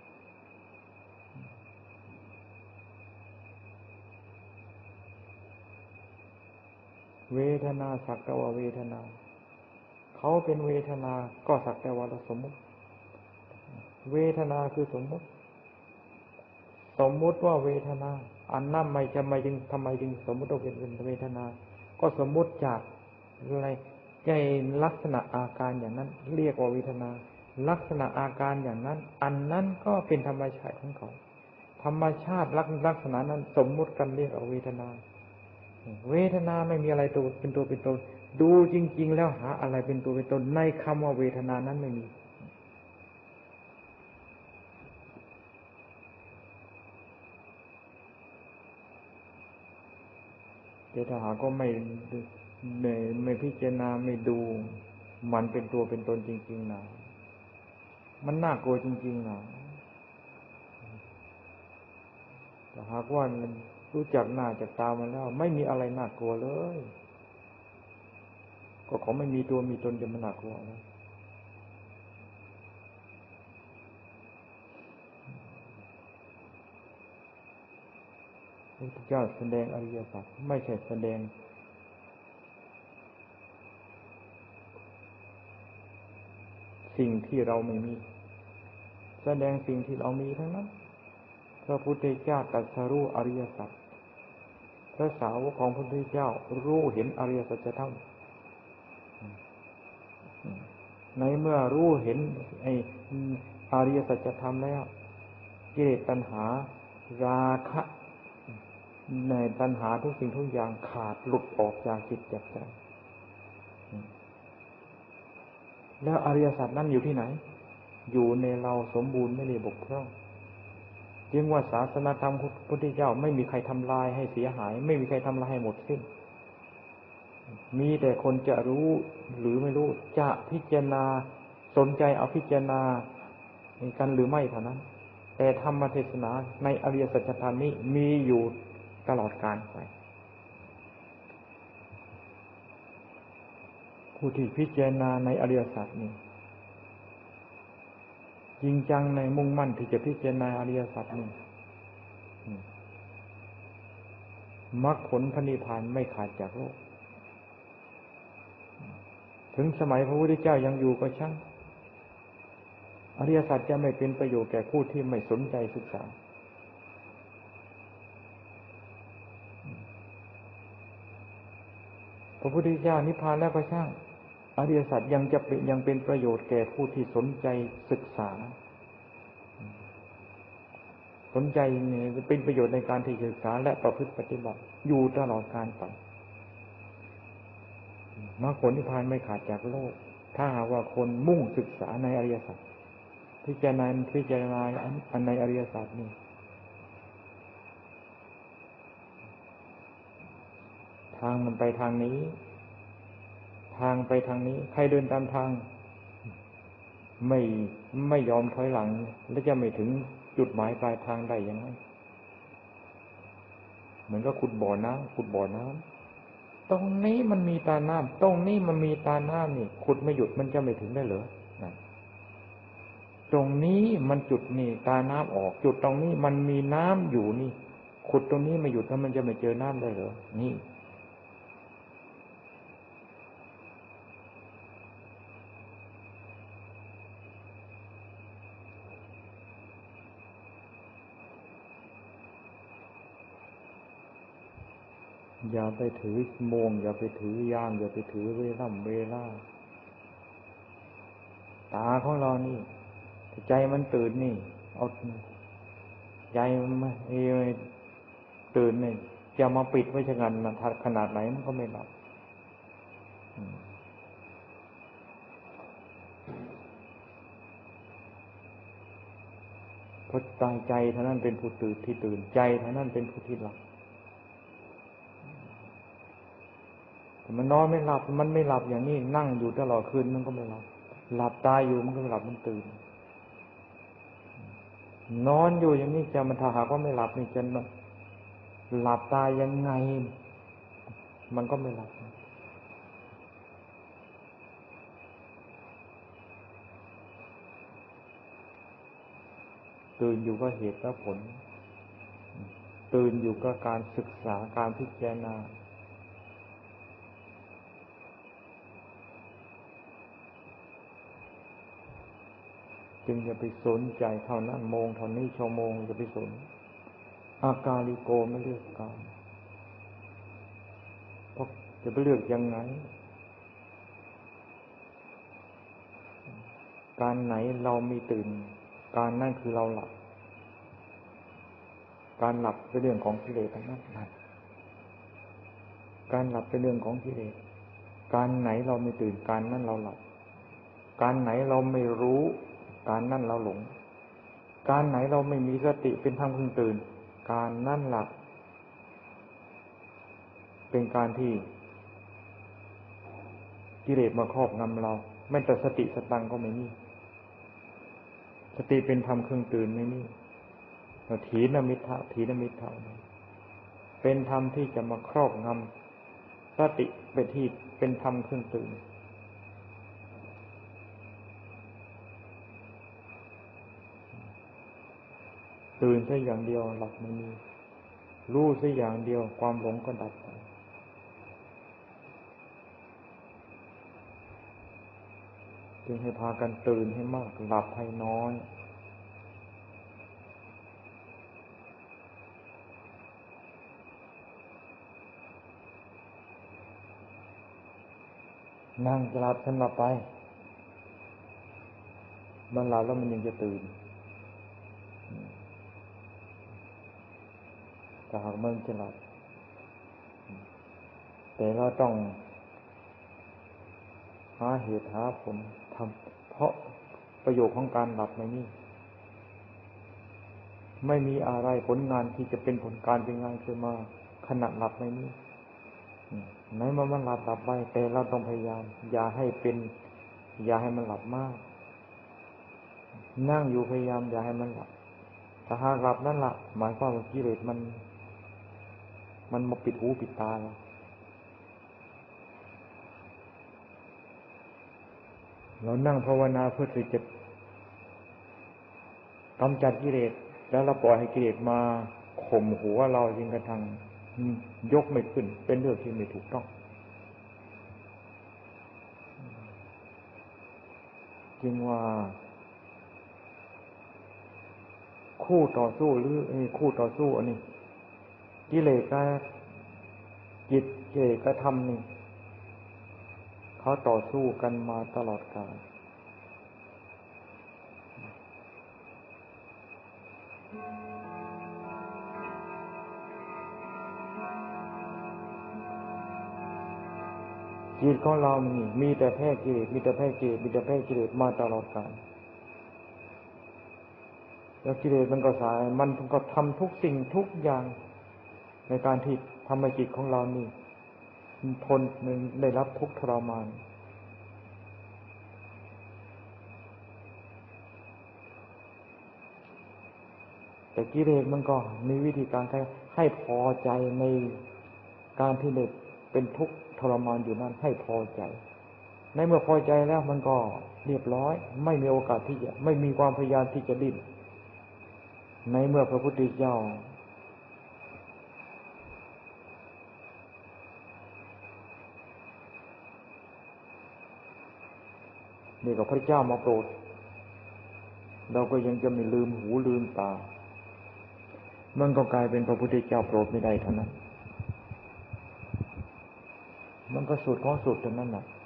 เวทนาสักแต่ว่าเวทนาเขาเป็นเวทนาก็สักแต่ว่าสมมุติเวทนาคือสมมุติสมมุติว่าเวทนาอันนั้นไม่จะไม่จึงทำไมจึงสมมุติว่าเป็นเวทนาก็สมมุติจากอะไรในลักษณะอาการอย่างนั้นเรียกว่าเวทนาลักษณะอาการอย่างนั้นอันนั้นก็เป็นธรรมชาติของเขาธรรมชาติลักษณะนั้นสมมุติกันเรียกว่าเวทนาเวทนาไม่มีอะไรตัวเป็นตัวเป็นตนดูจริงๆแล้วหาอะไรเป็นตัวเป็นตนในคำว่าเวทนานั้นไม่มีแต่ถ้าหากก็ไม่ไม่ไม่พิจารณาไม่ดูมันเป็นตัวเป็นตนจริงๆนะมันน่ากลัวจริงๆนะแต่หากว่ารู้จักหน้าจักตามันแล้วไม่มีอะไรน่ากลัวเลยก็เขาไม่มีตัวมีตนจะมันน่ากลัวนะพระพุทธเจ้าแสดงอริยสัจไม่ใช่แสดงสิ่งที่เราไม่มีแสดงสิ่งที่เรามีทั้งนั้นพระพุทธเจ้าตรัสรู้อริยสัจพระสาวกของพระพุทธเจ้ารู้เห็นอริยสัจธรรมในเมื่อรู้เห็นไอ้อริยสัจธรรมแล้วกิเลสตัณหาราคะในตัณหาทุกสิ่งทุกอย่างขาดหลุดออกจากจิตจากใจแล้วอริยสัจนั้นอยู่ที่ไหนอยู่ในเราสมบูรณ์ไม่ได้บกพร่องจึงว่าศาสนธรรมของพระพุทธเจ้าไม่มีใครทำลายให้เสียหายไม่มีใครทำลายให้หมดสิ้นมีแต่คนจะรู้หรือไม่รู้จะพิจารณาสนใจเอาพิจารณากันหรือไม่เท่านั้นแต่ธรรมเทศนาในอริยสัจธรรมนี้มีอยู่ตลอดกาลไปผู้ที่พิจารณาในอริยสัจนี้จริงจังในมุ่งมั่นที่จะพิจารณาอริยสัจนี้มรรคผลพระนิพพานไม่ขาดจากโลกถึงสมัยพระพุทธเจ้ายังอยู่ก็ช่างอริยสัจจะไม่เป็นประโยชน์แก่ผู้ที่ไม่สนใจศึกษาพระพุทธเจ้านิพพานแล้วก็ช่างอริยสัจยังจะเป็นยังเป็นประโยชน์แก่ผู้ที่สนใจศึกษาสนใจเป็นประโยชน์ในการที่ศึกษาและประพฤติปฏิบัติอยู่ตลอดกาลไปมรรคผลนิพพานไม่ขาดจากโลกถ้าหากว่าคนมุ่งศึกษาในอริยสัจพิจารณาพิจารณาอันในอริยสัจนี่ทางมันไปทางนี้ทางไปทางนี้ใครเดินตามทางไม่ไม่ยอมถอยหลังแล้วจะไม่ถึงจุดหมายปลายทางได้ยังไงเหมือนก็ขุดบ่อน้ำขุดบ่อน้ำตรงนี้มันมีตาน้ำตรงนี้มันมีตาน้ำนี่ขุดไม่หยุดมันจะไม่ถึงได้เหรอตรงนี้มันจุดนี่ตาน้ำออกจุดตรงนี้มันมีน้ำอยู่นี่ขุดตรงนี้ไม่หยุดแล้วมันจะไม่เจอน้ำได้เหรอนี่อย่าไปถือโมงอย่าไปถือยามอย่าไปถือเวลาเวลาตาของเรานี่ใจมันตื่นนี่เอาใจมันไม่ตื่นนี่จะมาปิดไว้ชะงันมันขนาดไหนมันก็ไม่หลับเพราะตายใจเท่านั้นเป็นผู้ตื่นที่ตื่นใจเท่านั้นเป็นผู้ที่หลับแต่มันนอนไม่หลับมันไม่หลับอย่างนี้นั่งอยู่ตลอดคืนมันก็ไม่หลับหลับตายอยู่มันก็ไม่หลับมันตื่นนอนอยู่อย่างนี้จะมันถ้าหากว่าไม่หลับนี่จะหลับตายยังไงมันก็ไม่หลับตื่นอยู่ก็เหตุและผลตื่นอยู่ก็การศึกษาการพิจารณาจึงอย่าไปสนใจเท่านั้นโมงเท่านี้ชั่วโมงอย่าไปสนอากาลิโกไม่เลือกการเพราะจะไปเลือกยังไงการไหนเรามีตื่นการนั่นคือเราหลับการหลับเป็นเรื่องของกิเลสทั้งนั้นการหลับเป็นเรื่องของกิเลสการไหนเราไม่ตื่นการนั้นเราหลับการไหนเราไม่รู้การนั่นเราหลงการไหนเราไม่มีสติเป็นธรรมพึงตื่นการนั่นหลับเป็นการที่กิเลสมาครอบงำเราแม้แต่สติสตังก็ไม่มีสติเป็นธรรมเครื่องตื่นไม่มีถีนมิทธะถีนมิทธะเป็นธรรมที่จะมาครอบงำสติเป็นที่เป็นธรรมเครื่องตื่นตื่นแค่อย่างเดียวหลับไม่มีรู้แค่อย่างเดียวความหลงก็ดับไปจึงให้พากันตื่นให้มากหลับให้น้อยนั่งจะหลับฉันหลับไปมันหลับแล้วมันยังจะตื่นแต่หากมันจะหลับแต่เราต้องหาเหตุหาผลทำเพราะประโยชน์ของการหลับไม่มีไม่มีอะไรผลงานที่จะเป็นผลการเป็นงานขึ้นมาขณะหลับไม่มีไหนมันมันหลับหลับไปแต่เราต้องพยายามอย่าให้เป็นอย่าให้มันหลับมากนั่งอยู่พยายามอย่าให้มันหลับถ้าหากหลับนั่นละหมายความว่ากิเลสมันมันมาปิดหูปิดตาเราเรานั่งภาวนาเพื่อที่จะกำจัดกิเลสแล้วเราปล่อยให้กิเลสมาข่มหัวเราจนกระทั่งยกไม่ขึ้นเป็นเรื่องที่ไม่ถูกต้องจึงว่าคู่ต่อสู้หรือคู่ต่อสู้อันนี้กิเลสกับจิตกิเลสกับธรรมนี่เขาต่อสู้กันมาตลอดกาลจิตของเรานี่มีแต่แพ้กิเลสมีแต่แพ้กิเลสมีแต่แพ้กิเลสมาตลอดกาลแล้วกิเลสมันก็สายมันก็ทำทุกสิ่งทุกอย่างในการที่ทำให้จิตของเรานี่ทนได้รับทุกข์ทรมานแต่กิเลสมันก็มีวิธีการให้พอใจในการที่เด็กเป็นทุกข์ทรมานอยู่นั้นให้พอใจในเมื่อพอใจแล้วมันก็เรียบร้อยไม่มีโอกาสที่จะไม่มีความพยายามที่จะดิ้นในเมื่อพระพุทธเจ้านี่ก็พระเจ้ามาโปรดเราก็ยังจะไม่ลืมหูลืมตามันก็กลายเป็นพระพุทธเจ้าโปรดไม่ได้เท่านั้นมันก็สุดของสุดเท่านั้นแหละ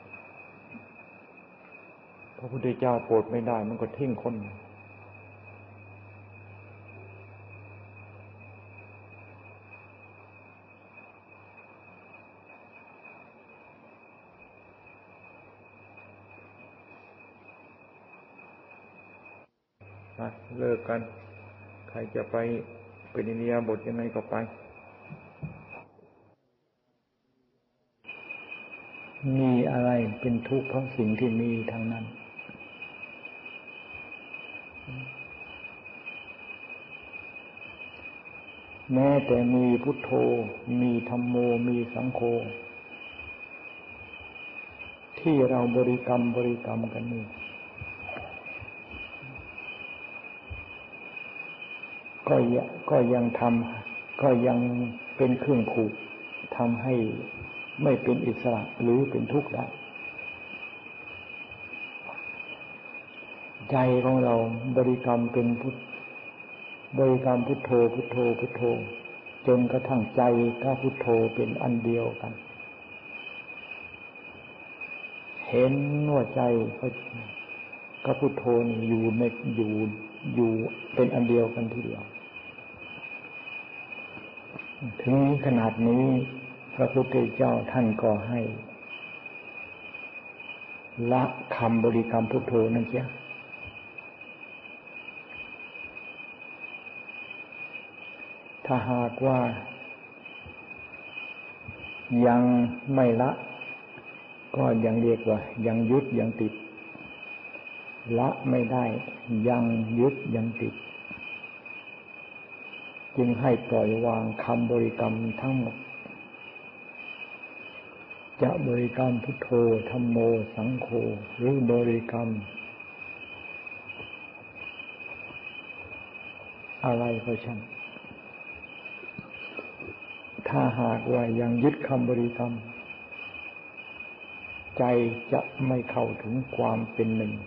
พระพุทธเจ้าโปรดไม่ได้มันก็ทิ้งคนเลิกกันใครจะไปเป็นอิริยาบถยังไงก็ไปมีอะไรเป็นทุกข์เพราะสิ่งที่มีทางนั้นแม้แต่มีพุทโธมีธัมโมมีสังโฆที่เราบริกรรมบริกรรมกันนี่ก็ยังก็ยังทำก็ยังเป็นเครื่องผูกทำให้ไม่เป็นอิสระหรือเป็นทุกข์ได้ใจของเราบริกรรมเป็นพุทบริกรรมพุทโธพุทโธพุทโธจนกระทั่งใจกับพุทโธเป็นอันเดียวกันเห็นว่าใจกับพุทโธนี่อยู่ในอยู่อยู่เป็นอันเดียวกันทีเดียวถึงขนาดนี้พระพุทธเจ้าท่านก็ให้ละคำบริกรรมพุทโธนั่นเสียถ้าหากว่ายังไม่ละก็ยังเรียกว่ายังยึดยังติดละไม่ได้ยังยึดยังติดจึงให้ปล่อยวางคำบริกรรมทั้งหมดจะบริกรรมพุทโธธัมโมสังโฆหรือบริกรรมอะไรก็ช่างถ้าหากว่ายังยึดคำบริกรรมใจจะไม่เข้าถึงความเป็นหนึ่ง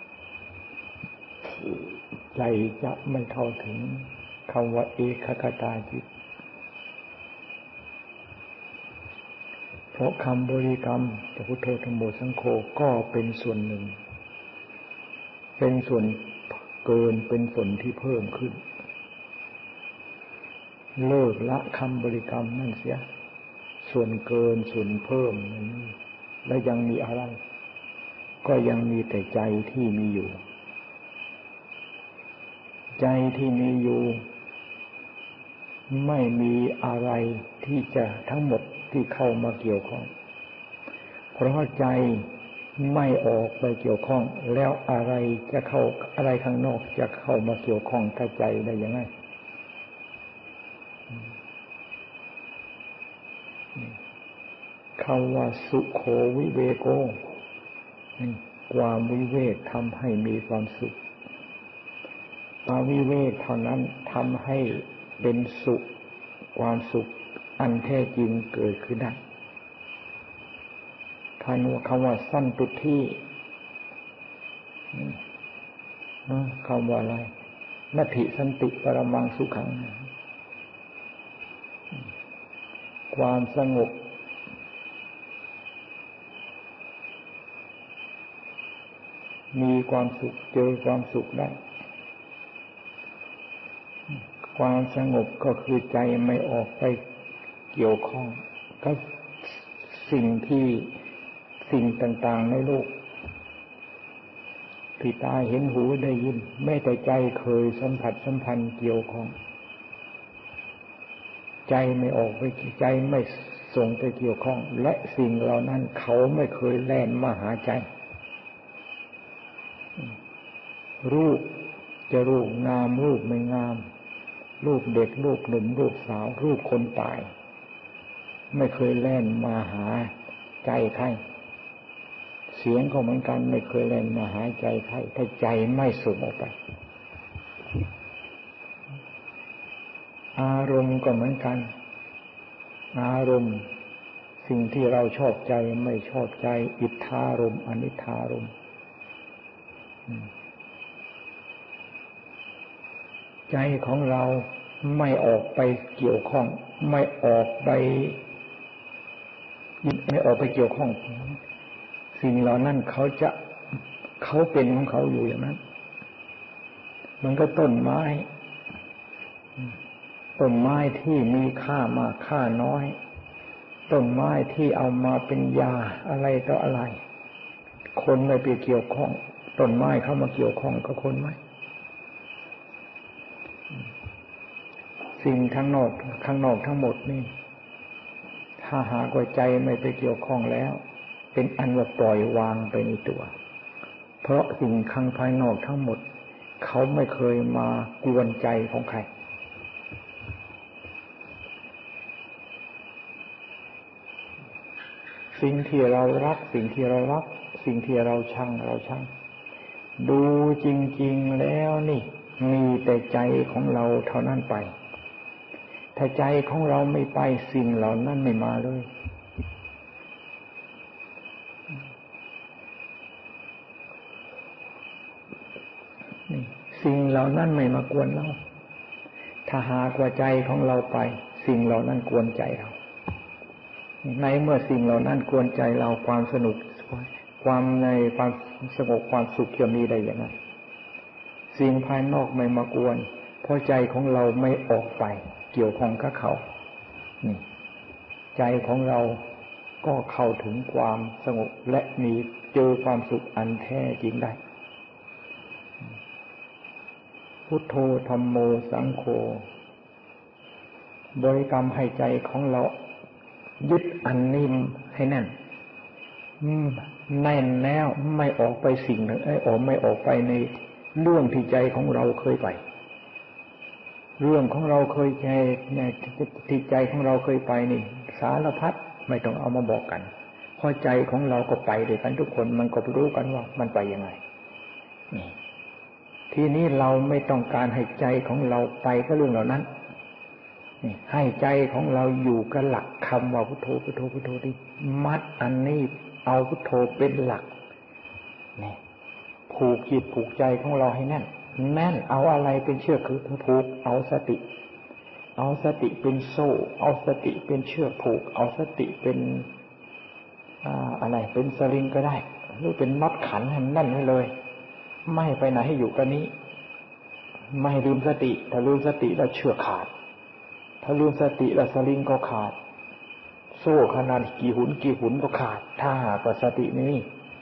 ใจจะไม่เข้าถึงคำว่าเอกคตาจิตเพราะคำบริกรรมจะพุทโธธัมโมสังโฆก็เป็นส่วนหนึ่งเป็นส่วนเกินเป็นส่วนที่เพิ่มขึ้นเลิกละคำบริกรรมนั่นเสียส่วนเกินส่วนเพิ่มนั้นแล้วยังมีอะไรก็ยังมีแต่ใจที่มีอยู่ใจที่มีอยู่ไม่มีอะไรที่จะทั้งหมดที่เข้ามาเกี่ยวข้องเพราะใจไม่ออกไปเกี่ยวข้องแล้วอะไรจะเข้าอะไรข้างนอกจะเข้ามาเกี่ยวข้องกับใจได้ยังไงคำว่าสุโขวิเวโกความวิเวกทำให้มีความสุขความวิเวกเท่านั้นทำให้เป็นสุขความสุขอันแท้จริงเกิดขึ้นได้คำว่าคำว่าสันตุทิคำว่าอะไรนัตถิสันติปรมังสุขังความสงบมีความสุขเจอความสุขได้ความสงบก็คือใจไม่ออกไปเกี่ยวข้องกับสิ่งที่สิ่งต่างๆในโลกที่ตาเห็นหูได้ยินแม้แต่ใจเคยสัมผัสสัมพันธ์เกี่ยวข้องใจไม่ออกไปใจไม่ส่งไปเกี่ยวข้องและสิ่งเหล่านั้นเขาไม่เคยแล่นมาหาใจรูปจะรูปงามรูปไม่งามรูปเด็กรูปหนุ่มรูปสาวรูปคนตายไม่เคยแล่นมาหาใจใครเสียงก็เหมือนกันไม่เคยแล่นมาหาใจใครถ้าใจไม่สูบออกไปอารมณ์ก็เหมือนกันอารมณ์สิ่งที่เราชอบใจไม่ชอบใจอิทธารมณ์อนิทธารมณ์ใจของเราไม่ออกไปเกี่ยวข้องไม่ออกไปไม่ออกไปเกี่ยวข้องสิ่งเหล่านั้นเขาจะเขาเป็นของเขาอยู่อย่างนั้นมันก็ต้นไม้ต้นไม้ที่มีค่ามากค่าน้อยต้นไม้ที่เอามาเป็นยาอะไรต่ออะไรคนไม่ไปเกี่ยวข้องต้นไม้เข้ามาเกี่ยวข้องกับคนไหมสิ่งข้างนอกข้างนอกทั้งหมดนี่ถ้าหากว่าใจไม่ไปเกี่ยวข้องแล้วเป็นอันว่าปล่อยวางไปในตัวเพราะสิ่งข้างภายนอกทั้งหมดเขาไม่เคยมากวนใจของใครสิ่งที่เรารักสิ่งที่เรารักสิ่งที่เราชังเราชังดูจริงๆแล้วนี่มีแต่ใจของเราเท่านั้นไปถ้าใจของเราไม่ไปสิ่งเหล่านั้นไม่มาเลยนี่สิ่งเหล่านั้นไม่มากวนเราถ้าหากว่าใจของเราไปสิ่งเหล่านั้นกวนใจเราในเมื่อสิ่งเหล่านั้นกวนใจเราความสนุกความในความสงบความสุขจะมีได้อย่างไรสิ่งภายนอกไม่มากวนเพราะใจของเราไม่ออกไปเกี่ยวข้องกับเขานี่ใจของเราก็เข้าถึงความสงบและมีเจอความสุขอันแท้จริงได้พุทโธธัมโมสังโฆบริกรรมให้ใจของเรายึดอันนี้ให้แน่นแน่นแล้วไม่ออกไปสิ่งหนึ่งไอ้ออกไม่ออกไปในเรื่องที่ใจของเราเคยไปเรื่องของเราเคยใจที่ใจของเราเคยไปนี่สารพัดไม่ต้องเอามาบอกกันเพราะใจของเราก็ไปด้วยกันทุกคนมันก็รู้กันว่ามันไปยังไงนี่ทีนี้เราไม่ต้องการให้ใจของเราไปกับเรื่องเหล่านั้นนี่ให้ใจของเราอยู่กับหลักคำว่าพุทโธพุทโธพุทโธที่มัดอันนี้เอาพุทโธเป็นหลักนี่ผูกจิตผูกใจของเราให้แน่นแน่นเอาอะไรเป็นเชือกคือผูกเอาสติเอาสติเป็นโซ่เอาสติเป็นเชือกผูกเอาสติเป็นอ่าอะไรเป็นสลิงก็ได้หรือเป็นน็อตขันให้มันแน่นไว้เลยไม่ไปไหนให้อยู่กับนี้ไม่ลืมสติถ้าลืมสติแล้วเชือกขาดถ้าลืมสติแล้วสลิงก็ขาดโซ่ขนาดกี่หุนกี่หุนก็ขาดถ้าหากว่าสตินี้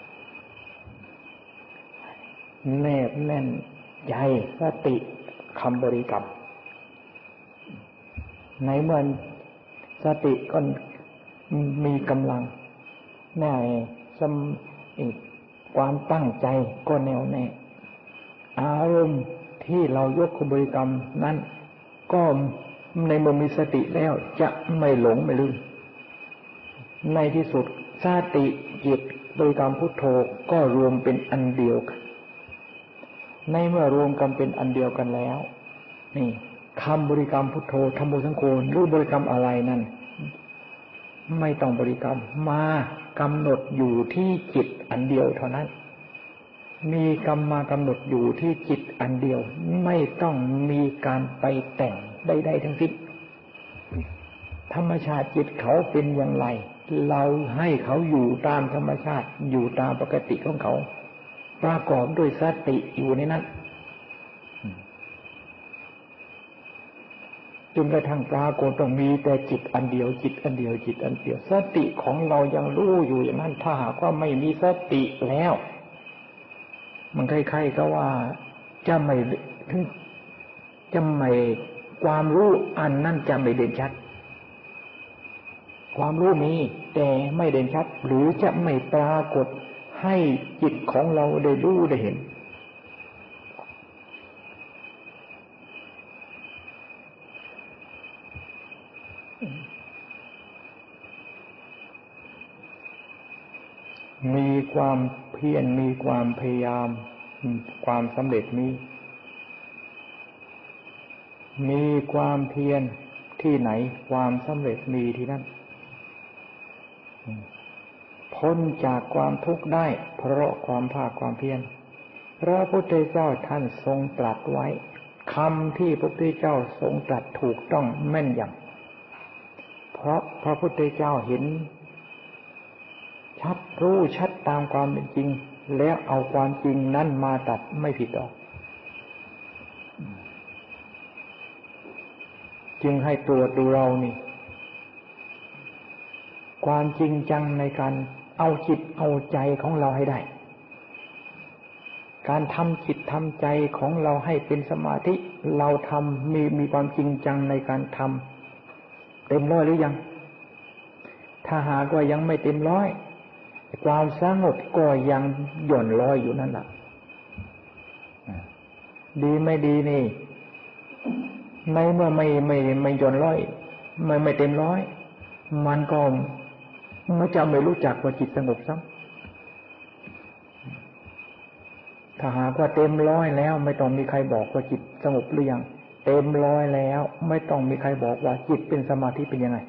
แนบแน่นใจสติคำบริกรรมในเมื่อสติก็มีกำลังแน่สมความตั้งใจก็แน่วแน่อารมณ์ที่เรายกคำบริกรรมนั้นก็ในเมื่อมีสติแล้วจะไม่หลงไม่ลืมในที่สุดสติจิตบริกรรมพุทโธก็รวมเป็นอันเดียวกันในเมื่อรวมกันเป็นอันเดียวกันแล้วนี่คำบริกรรมพุทโธธัมโมสังโฆหรือบริกรรมอะไรนั่นไม่ต้องบริกรรมมากำหนดอยู่ที่จิตอันเดียวเท่านั้นมีกรรมมากำหนดอยู่ที่จิตอันเดียวไม่ต้องมีการไปแต่งใดๆทั้งสิ้นธรรมชาติจิตเขาเป็นอย่างไรเราให้เขาอยู่ตามธรรมชาติอยู่ตามปกติของเขาประกอบด้วยสติอยู่ในนั้นจนกระทั่งปรากฏต้องมีแต่จิตอันเดียวจิตอันเดียวจิตอันเดียวสติของเรายังรู้อยู่อย่างนั้นถ้าหากว่าไม่มีสติแล้วมันคล้ายๆกับว่าจะไม่จะไม่ความรู้อันนั้นจะไม่เด่นชัดความรู้มีแต่ไม่เด่นชัดหรือจะไม่ปรากฏให้จิตของเราได้รู้ได้เห็นมีความเพียรมีความพยายามความสำเร็จมีมีความเพียรที่ไหนความสำเร็จมีที่นั่นพ้นจากความทุกข์ได้เพราะความภาคความเพียรพระพุทธเจ้าท่านทรงตรัสไว้คำที่พระพุทธเจ้าทรงตรัสถูกต้องแม่นยำเพราะพระพุทธเจ้าเห็นชัดรู้ชัดตามความเป็นจริงแล้วเอาความจริงนั้นมาตัดไม่ผิดหรอกจึงให้ตรวจดูเรานี่ความจริงจังในการเอาจิตเอาใจของเราให้ได้การทำจิตทำใจของเราให้เป็นสมาธิเราทำมีมีความจริงจังในการทำเต็มร้อยหรือยังถ้าหากว่ายังไม่เต็มร้อยความสงบก็ยังหย่อนลอยอยู่นั่นแหละดีไม่ดีนี่ในเมื่อไม่ไม่ไม่หย่อนลอยไม่ไม่เต็มร้อยมันก็มันจะไม่รู้จักว่าจิตสงบซ้ำถ้าหากว่าเต็มร้อยแล้วไม่ต้องมีใครบอกว่าจิตสงบหรือยังเต็มร้อยแล้วไม่ต้องมีใครบอกว่าจิตเป็นสมาธิเป็นยังไง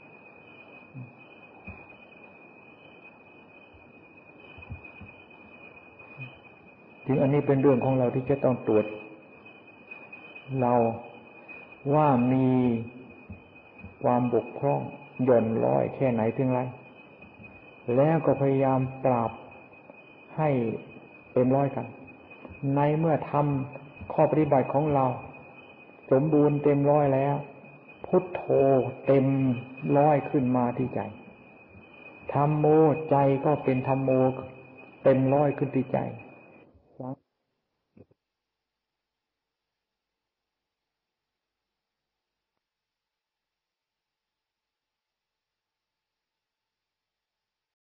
ถึงอันนี้เป็นเรื่องของเราที่จะต้องตรวจเราว่ามีความบกพร่องหย่อนลอยแค่ไหนถึงไรแล้วก็พยายามปรับให้เต็มร้อยกันในเมื่อทำข้อปฏิบัติของเราสมบูรณ์เต็มร้อยแล้วพุทโธเต็มร้อยขึ้นมาที่ใจธัมโมใจก็เป็นธัมโมเต็มร้อยขึ้นที่ใจ